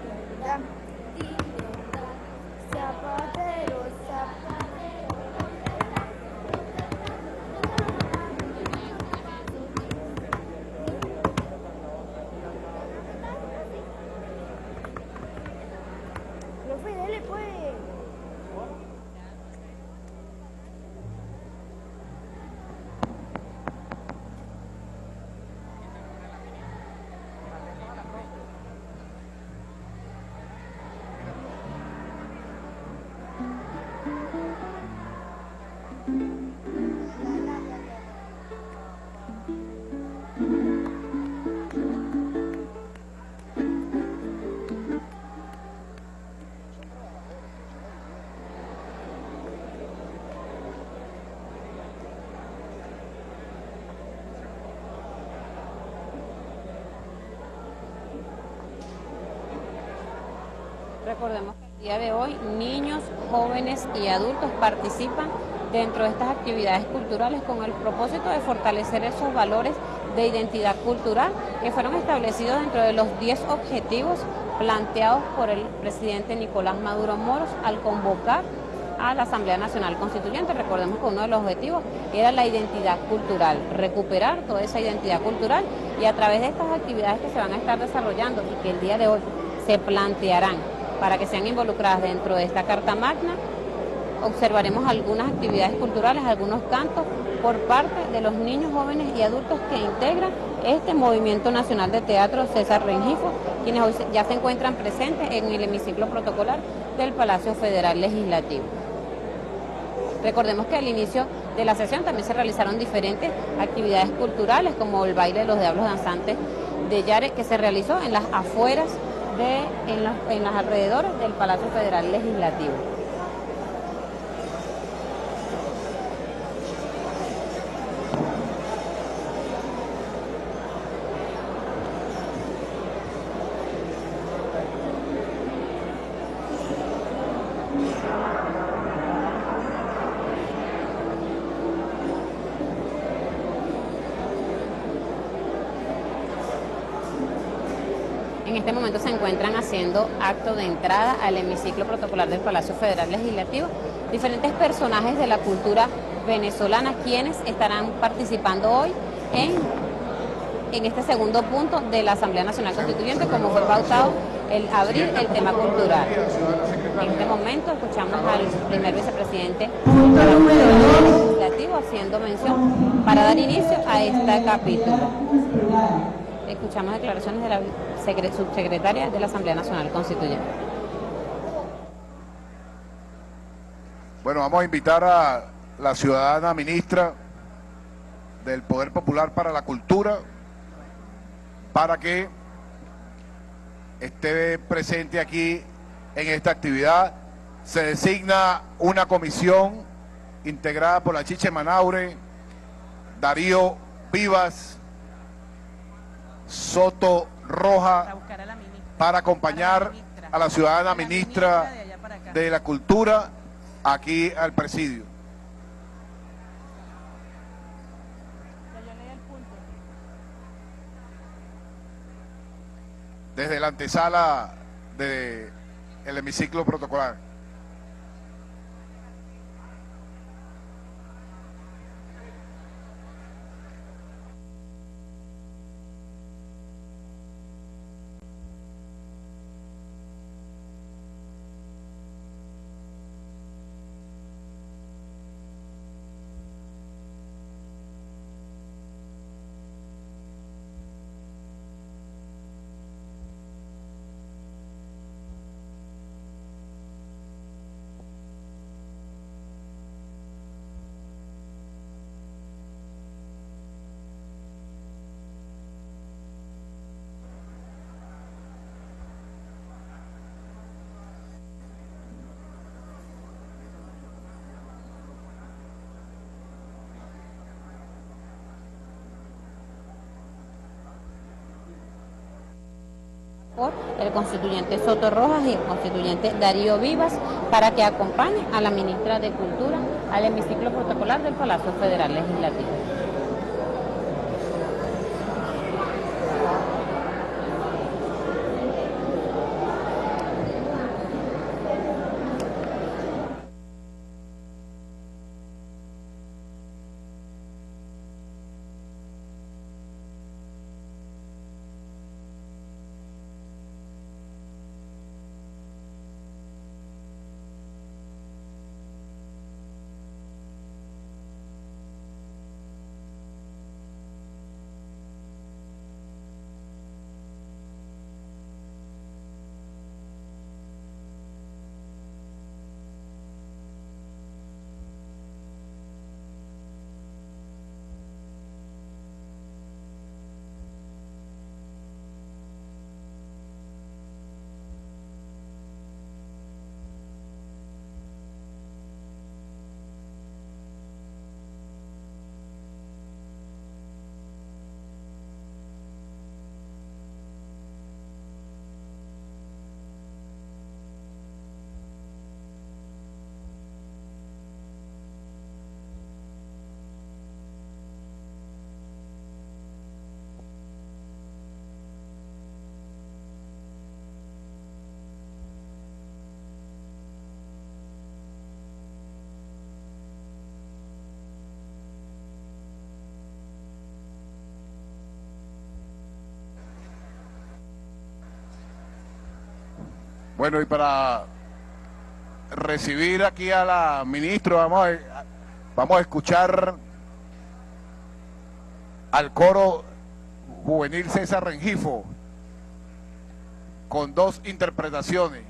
Zapatero, zapatero. Profe, dale pues. Recordemos que el día de hoy niños, jóvenes y adultos participan dentro de estas actividades culturales con el propósito de fortalecer esos valores de identidad cultural que fueron establecidos dentro de los diez objetivos planteados por el presidente Nicolás Maduro Moros al convocar a la Asamblea Nacional Constituyente. Recordemos que uno de los objetivos era la identidad cultural, recuperar toda esa identidad cultural, y a través de estas actividades que se van a estar desarrollando y que el día de hoy se plantearán para que sean involucradas dentro de esta Carta Magna, observaremos algunas actividades culturales, algunos cantos por parte de los niños, jóvenes y adultos que integran este Movimiento Nacional de Teatro César Rengifo, quienes hoy ya se encuentran presentes en el hemiciclo protocolar del Palacio Federal Legislativo. Recordemos que al inicio de la sesión también se realizaron diferentes actividades culturales, como el baile de los diablos danzantes de Yare, que se realizó en las afueras, de, en, los, en los alrededores del Palacio Federal Legislativo. En este momento se encuentran haciendo acto de entrada al hemiciclo protocolar del Palacio Federal Legislativo diferentes personajes de la cultura venezolana, quienes estarán participando hoy en, en este segundo punto de la Asamblea Nacional Constituyente, como fue pautado el abrir el tema cultural. En este momento escuchamos al primer vicepresidente del Legislativo haciendo mención para dar inicio a este capítulo. Escuchamos declaraciones de la subsecretaria de la Asamblea Nacional Constituyente. Bueno, vamos a invitar a la ciudadana ministra del Poder Popular para la Cultura para que esté presente aquí en esta actividad. Se designa una comisión integrada por la Chiche Manaure, Darío Vivas, Soto Roja, para acompañar a la ciudadana ministra de la Cultura aquí al presidio. Desde la antesala del hemiciclo protocolar. Por el constituyente Soto Rojas y el constituyente Darío Vivas, para que acompañen a la ministra de Cultura al hemiciclo protocolar del Palacio Federal Legislativo. Bueno, y para recibir aquí a la ministra, vamos a, vamos a escuchar al coro juvenil César Rengifo con dos interpretaciones.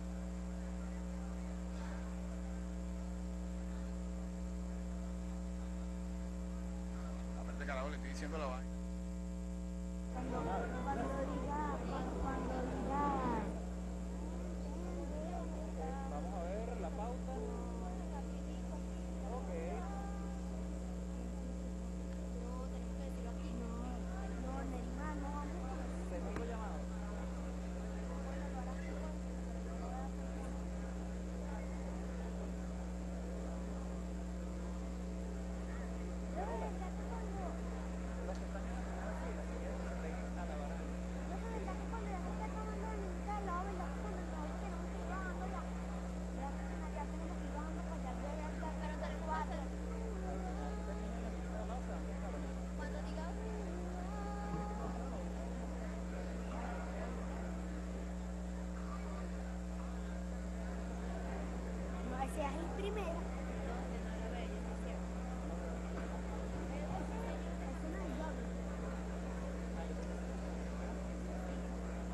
Seas el primero.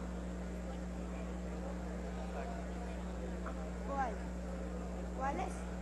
¿Cuál? ¿Cuál es?